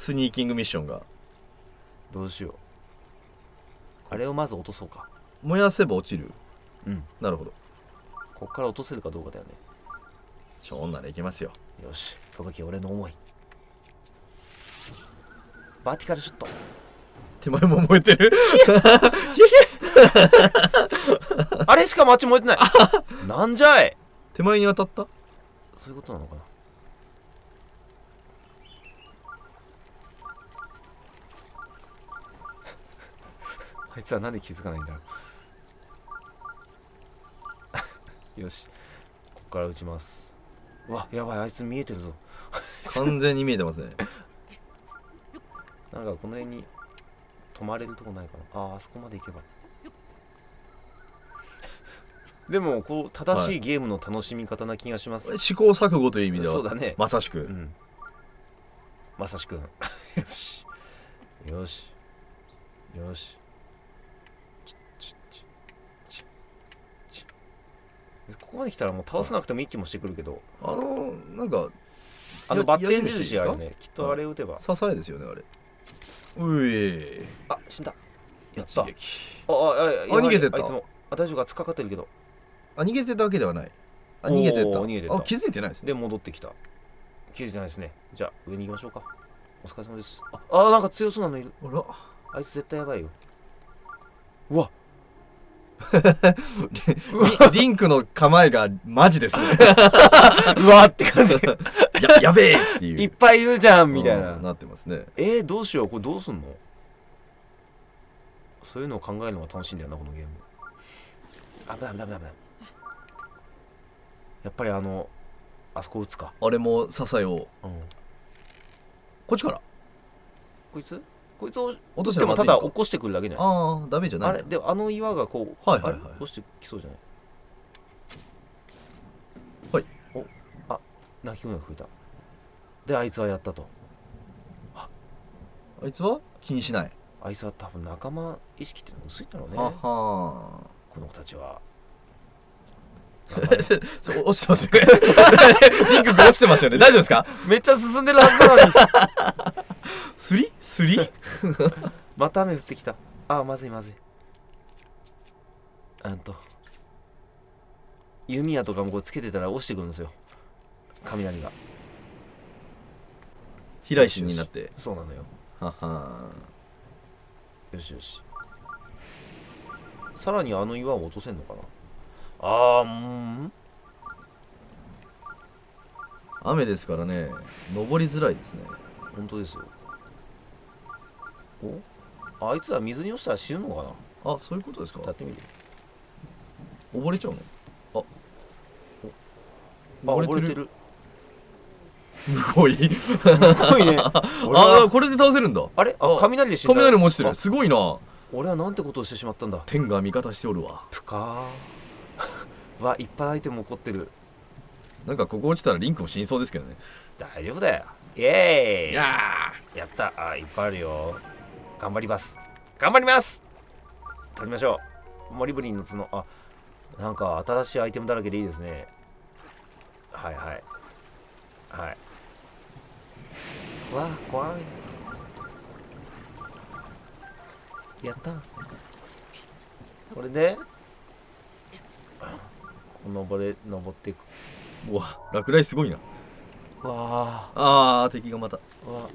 スニーキングミッションが。 どうしよう。あれをまず落とそうか。 燃やせば落ちる。 うん。 なるほど。 こっから落とせるかどうかだよね。 しょんならいきますよ。 よし、届け俺の思い。バーティカルシュット。 手前も燃えてる。 あれしかもあっち燃えてない。なんじゃい。 手前に当たった。 そういうことなのかな。あいつはなんで気づかないんだろう。よし、ここから撃ちます。うわ、やばい、あいつ見えてるぞ。 完全に見えてますね。 なんかこの辺に止まれるとこないかな。あそこまで行けば。でもこう正しいゲームの楽しみ方な気がします。 試行錯誤という意味ではそうだね。 まさしく。 うん、まさしく。よし。よし。よし。ここまで来たらもう倒さなくても一気もしてくるけど、 なんかバッテン印あるね。きっとあれ打てば。 支えですよねあれ。うい。 あ、死んだ。やった。 逃げてった。 あいつも。大丈夫か、突っかかってるけど。 逃げてたわけではない。逃げてった。 逃げてた。 気づいてないですね。 で戻ってきた。気づいてないですね。じゃあ上に行きましょうか。お疲れ様です。なんか強そうなのいる。 あら、 あいつ絶対やばいよ。うわ。 リンクの構えがマジですね。 うわって感じ。 やべえっていう。 いっぱいいるじゃんみたいな。 なってますね。 どうしよう、これどうすんの。そういうのを考えるのが楽しいんだよなこのゲーム。危ない。やっぱりあそこ打つか。 あれも支えを。こっちから。 こいつを落としてもただ起こしてくるだけじゃない。 ああ、ダメじゃない。 あれで岩がこう落としてきそうじゃない。 はい。 鳴き声が吹いた。であいつはやったと。 あいつは気にしない。 あいつは多分仲間意識ってのが薄いんだろうね。この子たちは。 そう落ちてますよね。リンクが落ちてますよね。大丈夫ですか？ めっちゃ進んでるはずなのに。 スリまた雨降ってきた。まずい。弓矢とかもこうつけてたら落ちてくるんですよ。雷が。 飛来心になって。 そうなのよ。よし。さらに岩を落とせんのかな。 雨ですからね、登りづらいですね。 本当ですよ。あいつは水に落ちたら死ぬのかな。 そういうことですか。 やってみる。 溺れちゃうの。 溺れてる。 むごいね。これで倒せるんだ。 あれ、雷で死んだ。 雷も落ちてる。すごいな。 俺はなんてことをしてしまったんだ。 天が味方しておるわ。 ぷかー。わ、いっぱいアイテム起こってる。 なんかここ落ちたらリンクも死にそうですけどね。 大丈夫だよ。イエーイ。 やった。いっぱいあるよ。頑張ります。取りましょう。モリブリンの角。なんか新しいアイテムだらけでいいですね。はい。うわ、怖い。やった。これで登っていく。 うわ、落雷すごいな。 わ敵がまた。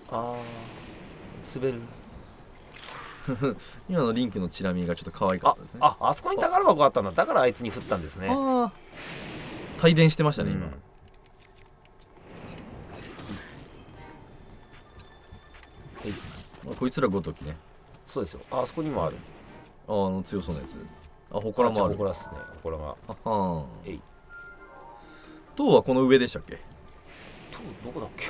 滑る。 今のリンクのチラ見がちょっと可愛かったですね。 あそこに宝箱あったんだ。だからあいつに振ったんですね。 帯電してましたね今。こいつらごときね。 そうですよ。あそこにもある。 強そうなやつ。祠もある。 祠っすね。祠が。 塔はこの上でしたっけ？ どこだっけ？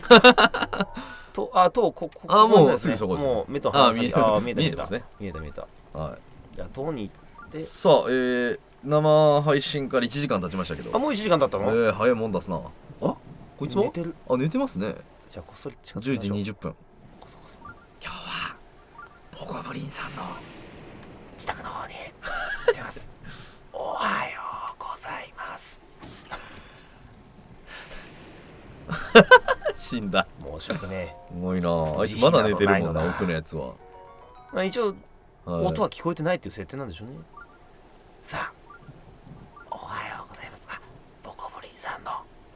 もうすぐそこです。 もう目と鼻先。 見えてますね。 見えた。 はい。 じゃあ塔に行って。 さあ、生配信から1時間経ちましたけど。 もう1時間経ったの？ 早いもんだすな。 こいつは？寝てる。 寝てますね。 じゃあこっそり近づきましょう。 10時20分。今日はポコブリンさんの自宅の方に行ってます。おはようございます。 死んだ。 申し訳ねすごいな。あいつまだ寝てるもんな、奥のやつは。 え。まあ、一応、 はい音は聞こえてないっていう設定なんでしょうね。さあ、おはようございます。ボコブリンさんの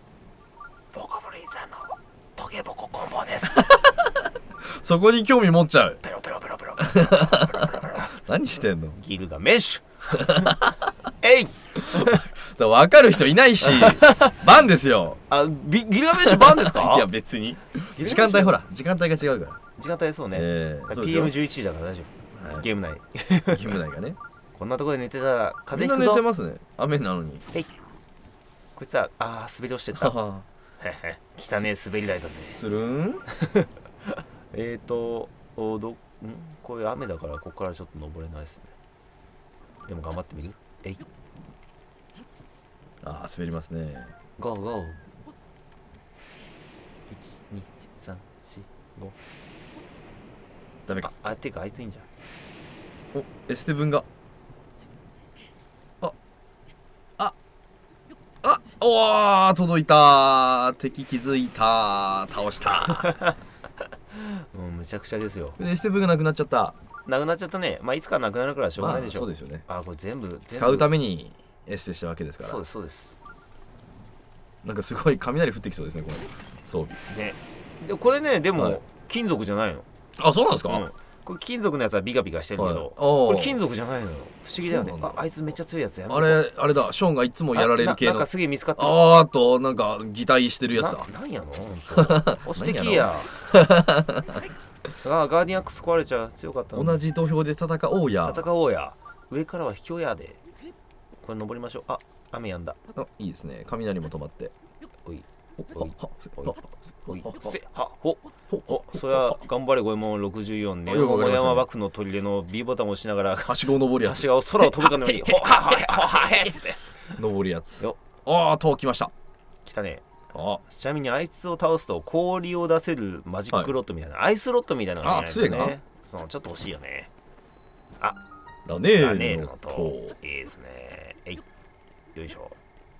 トゲボココンボです。 そこに興味持っちゃう。 ペロペロペロペロ。 何してんの？ ギルガメッシュ。えい。 分かる人いないし、バンですよ。 ギルガメッシュバンですか？ いや別に。時間帯ほら、時間帯が違うから。 時間帯そうね。 そうでしょ PM11 時だから大丈夫。ゲーム内。 ゲーム内がね。 こんなところで寝てたら風みんな邪ひくぞ。 寝てますね。雨なのに。 こいつは滑り落ちてた。汚ねえ滑り台だぜ。 つるん。 こういう雨だからここからちょっと登れないですね。でも頑張ってみる？ 滑りますね。 ゴーゴー。1、2、3、4、5。 ダメか。 てかあいついいんじゃん。 お、エステ分が。おー、届いた。敵気づいた。倒した。 もうむちゃくちゃですよ。 エステ分がなくなっちゃった。 なくなっちゃったね。まあいつかなくなるからしょうがないでしょ。 そうですよね。 これ全部使うためにエステしたわけですから。 そうですそうです。 なんかすごい雷降ってきそうですね、この装備。 ね。でこれね、でも金属じゃないの。 あ、そうなんですか？ これ金属のやつはビカビカしてるけど、これ金属じゃないのよ。不思議だよね。あいつめっちゃ強いやつや。 あれだ、ショーンがいつもやられる系の。 なんかすげえ見つかった。 なんか擬態してるやつだ。 なんやの？落ちてきや。ガーディアンアックス壊れちゃう。強かった。 同じ土俵で戦おうや。 上からは卑怯やで。これ登りましょう。雨やんだ。 いいですね。雷も止まって。 おいおいせはほそりゃ頑張れ五右衛門64ネオモ山幕の砦の B ボタンを押しながらはしごを登るやつ。 はしごを空を飛ぶかのようにほはへっつって登るやつ。塔来ました。 来たね。ちなみにあいつを倒すと氷を出せるマジックロッドみたいな、アイスロッドみたいなのが強いな。 ちょっと欲しいよね。 ラネールの塔。 いいですね。よいしょ。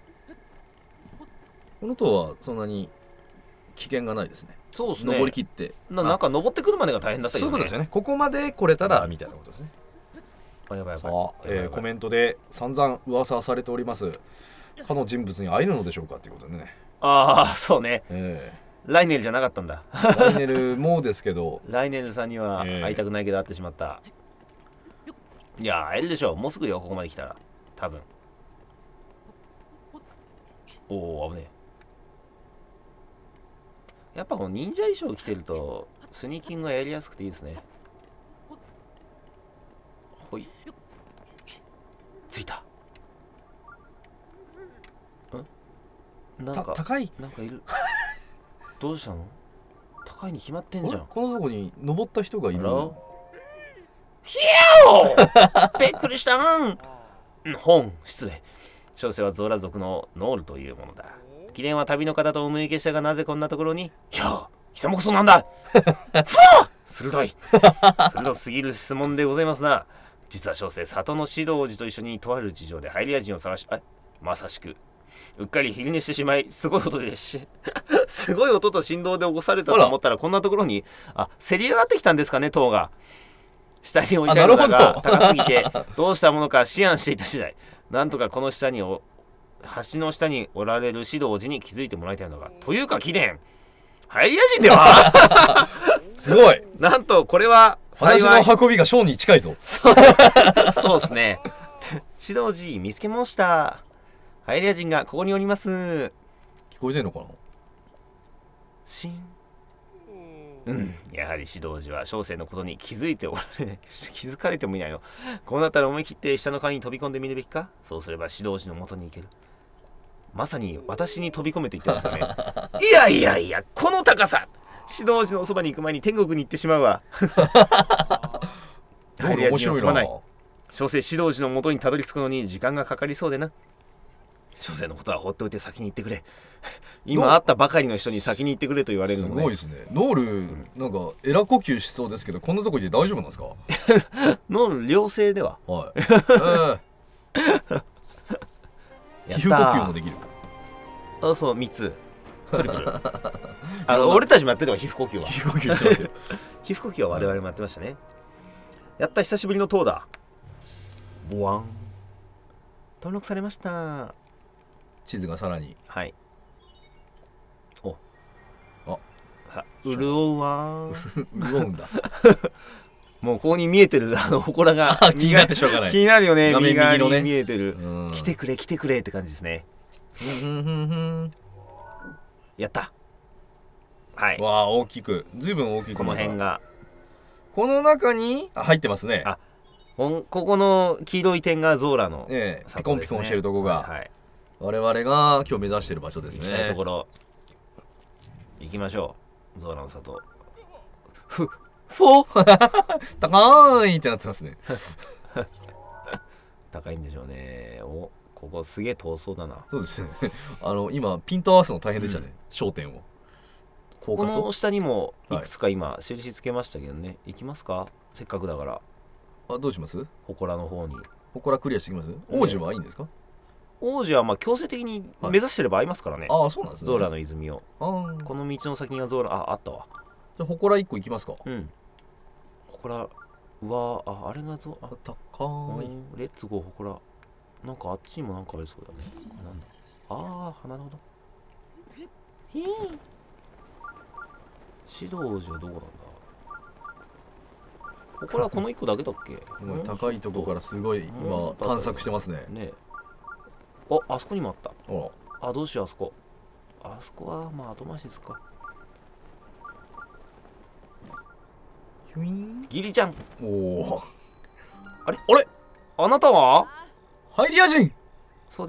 この塔はそんなに危険がないですね。 そうですね。 登り切ってなんか登ってくるまでが大変だったけどね。 そういうことですよね。ここまで来れたらみたいなことですね。 やばい。 コメントで散々噂されておりますかの人物に会えるのでしょうかっていうことでね。 そうね。ライネルじゃなかったんだ。 ライネルもですけどライネルさんには会いたくないけど会ってしまった。いや会えるでしょ。もうすぐよ、ここまで来たら多分。危ねえ。やっぱこの忍者衣装着てるとスニーキングがやりやすくていいですね。ほい。着いた。なんか高い。 なんかいる。どうしたの？高いに決まってんじゃん。 このとこに登った人がいる。 ひゃーびっくりした失礼。小生はゾーラ族のノールというものだ。記念は旅の方とお向けしたがなぜこんなところに？いや貴様こそなんだ鋭すぎる質問でございますな。実は小生里の指導寺と一緒にとある事情でハイリア人を探しまさしくうっかり昼寝してしまいすごい音と振動で起こされたと思ったらこんなところにせり上がってきたんですかね。塔が下に置いてあるのが高すぎてどうしたものか思案していた次第。なんとかこの下に橋の下におられる指導寺に気づいてもらいたいのがというか貴殿ハイリア人ではすごい。 なんとこれは私の運びがショーに近いぞ。 そうですね。指導寺見つけました。ハイリア人がここにおります。聞こえてんのかな。 やはり指導寺は小生のことに気づいておられ気づかれてもいないの。こうなったら思い切って下の階に飛び込んでみるべきか。そうすれば指導寺の元に行ける。まさに私に飛び込めと言ってますよね。いやこの高さ指導寺のおそばに行く前に天国に行ってしまうわ。ハイリア人はすまない。小生指導寺の元にたどり着くのに時間がかかりそうでな。小生のことは放っておいて先に行ってくれ。今会ったばかりの人に先に行ってくれと言われるのもね。 すごいですね。ノールなんかエラ呼吸しそうですけどこんなところで大丈夫なんですか。 ノール良性では。 皮膚呼吸もできる。 そう3つトリプル。 俺たちもやってるわ、皮膚呼吸は。 皮膚呼吸してますよ。 皮膚呼吸は我々もやってましたね。やった久しぶりの塔だ。ボワン。登録されました。 地図がさらに。 はい。お。 あ。 潤うわー。潤うんだ。 もうここに見えてる祠が気になってしょうがない。 気になるよね。 画面右のね。 見えてる。来てくれ来てくれって感じですね。やった。はい。 わあ、大きく。ずいぶん大きく。 この辺が。 この中に入ってますね。 あ、ここの黄色い点がゾーラの、 ピコンピコンしてるとこが、はい、我々が今日目指してる場所ですね。 行きたいところ行きましょう。ゾーラの里。フォ高いってなってますね。 高いんでしょうね。お、ここすげえ遠そうだな。 そうですね。今ピント合わすの大変でしたね。焦点を。 この下にもいくつか今印つけましたけどね。行きますか、せっかくだから。 あ、どうします？ 祠の方に。 祠クリアしてきます？王子はいいんですか？ 王子はまあ強制的に目指してれば会いますからね。 ああ、そうなんですね。 ゾーラの泉を。この道の先がゾーラ、あったわ。 じゃあ祠1個行きますか？ うん。祠、うわあれがゾーラ、 高い。 レッツゴー祠。なんかあっちにもなんかありそうだね。なんだ。ああ、なるほど。指導寺はどこなんだ。これはこの1個だけだっけ？ 高いとこからすごい今探索してますね。 ね。あそこにもあった。あ、どうしよう、あそこ。あそこはまあ後回しですか。ギリちゃん。 おお。 あれあなたはハイリア人。 そうです。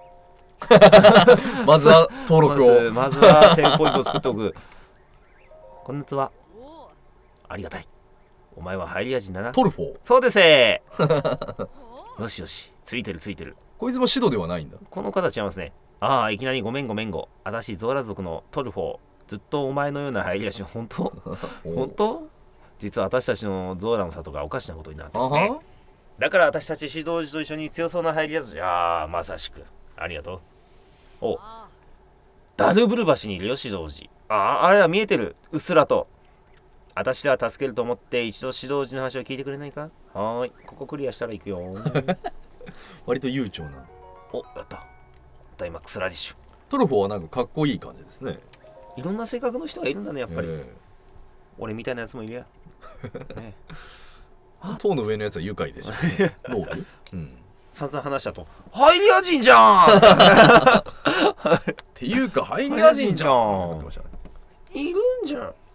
まずは登録を。 まずは1000ポイントを作っておく。こんにちは。ありがたい。お前はハイリア人だな。 トルフォー。 そうです。よしよし、ついてるついてる。 こいつもシドではないんだ。 この方違いますね。ああ、いきなりごめん。私ゾーラ族のトルフォー。ずっとお前のようなハイリア人、本当？本当？実は私たちのゾーラの里がおかしなことになってるね。だから私たち指導寺と一緒に強そうなハイリア人。ああ、まさしく。ありがとう。お、ダルブル橋にいるよ、指導寺。あれは見えてる。うっすらと。私ら助けると思って一度指導寺の話を聞いてくれないか？はーい。ここクリアしたら行くよ。 割と悠長な。 お、やった。ダイマックスラディッシュ。 トルフォーはなんかかっこいい感じですね。 いろんな性格の人がいるんだね、やっぱり。俺みたいなやつもいるや。 ね、塔の上のやつは愉快でしょ。ロール？うん。 散々話したと、ハイリア人じゃんっていうか、ハイリア人じゃんいるんじゃん。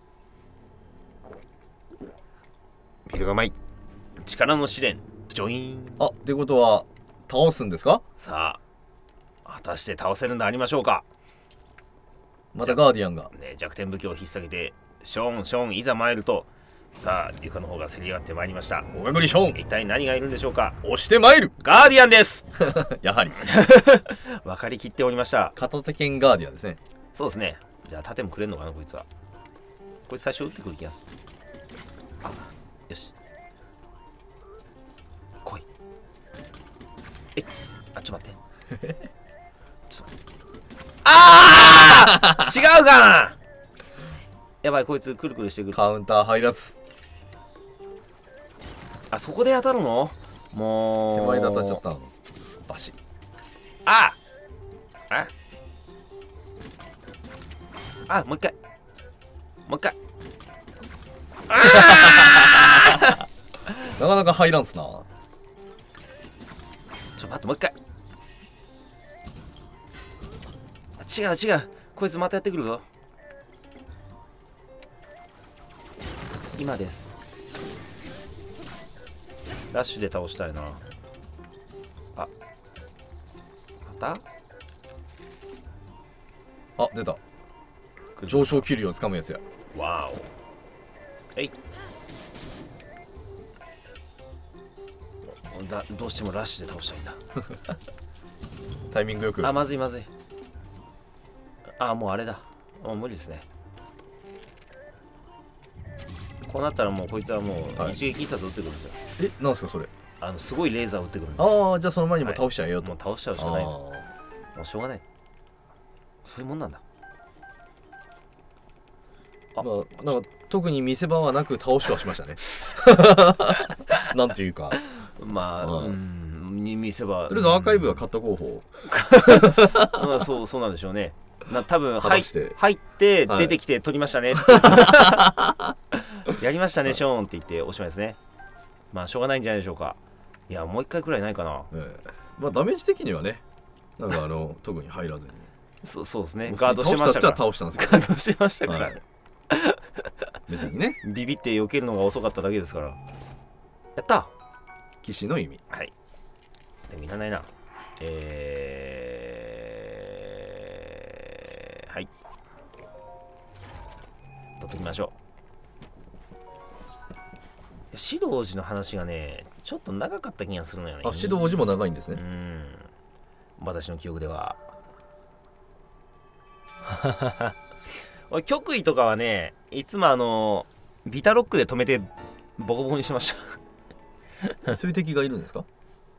ビルがうまい。力の試練、ジョイン。 ってことは、倒すんですか？ さあ、果たして倒せるんでありましょうか。 またガーディアンが。 ね、弱点武器を引っ提げて、ショーン、いざ参ると、さあ、床の方がせり上がってまいりました。 おがくりショーン。 一体何がいるんでしょうか。 押してまいる。 ガーディアンです。 やはり。 分かりきっておりました。 片手剣ガーディアンですね。 そうですね。じゃあ盾もくれんのかな、こいつは。こいつ最初撃ってくる気がする。あ、よし。来い。ちょっと待って。ちょっと待って。違うかな。やばい、こいつくるくるしてくる。 カウンター入らず。 そこで当たるの？もう手前で当たっちゃったの。バシ。 もう一回。 なかなか入らんすな。 待って、もう一回。違う。こいつまたやってくるぞ。今です。ラッシュで倒したいな。また？ 出た。上昇気流をつかむやつや。 わお。どうしてもラッシュで倒したいんだ。 タイミングよく。 まずい。もうあれだ。もう無理ですね。こうなったらもうこいつはもう一撃必殺撃ってくるんですよ。 なんですかそれ。 すごいレーザー撃ってくるんです。 じゃあその前にも倒しちゃえよと。 もう倒しちゃうしかないです。もうしょうがない。そういうもんなんだ。 まあなんか特に見せ場はなく倒しはしましたねなんていうかまあ、に見せばとりあえずアーカイブは買った候補まあそうなんでしょうね。多分入ってはい出てきて撮りましたねってやりましたねショーンって言っておしまいですね。まあしょうがないんじゃないでしょうか。いやもう一回くらいないかな。 まあダメージ的にはねなんか特に入らずにそうですね。ガードしてましたから。 倒したんですけどガードしてましたから、 はい別にねビビって避けるのが遅かっただけですから。やった騎士の意味。 はい。でもいらないな。はい。取っときましょう。指導寺の話がね、ちょっと長かった気がするのよね。 あ、指導寺も長いんですね。 私の記憶では。俺、極意とかはね、いつもビタロックで止めてボコボコにしました。 そういう敵がいるんですか？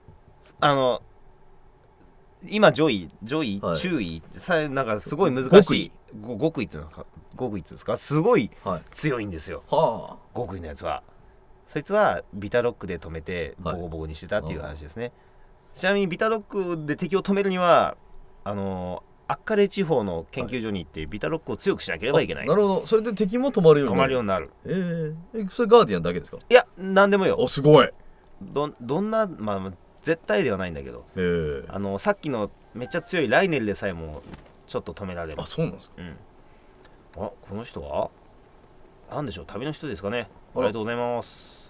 今上位、 はい、 注意なんかすごい難しい極意っていうのか極意っていうんですか、すごい強いんですよ、 はあ、 極意のやつは。そいつはビタロックで止めてボコボコにしてたっていう話ですね、ちなみにビタロックで敵を止めるにはアッカレ地方の研究所に行ってビタロックを強くしなければいけない。 なるほど。それで敵も止まるようになる。それガーディアンだけですか？ いや、なんでもよ。 お、すごい。 どんな、まあ絶対ではないんだけど、さっきのめっちゃ強いライネルでさえもちょっと止められる。 あ、そうなんですか。 あ、この人はなんでしょう、旅の人ですかね。ありがとうございます。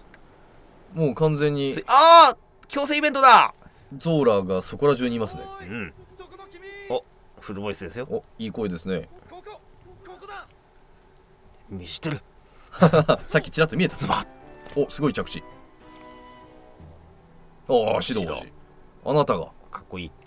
もう完全に強制イベントだ。 ゾーラがそこら中にいますね。 お、フルボイスですよ。 お、いい声ですね。 見してるさっきちらっと見えた。ズバッ。お、すごい着地。ああ、指導士。あなたがかっこいい。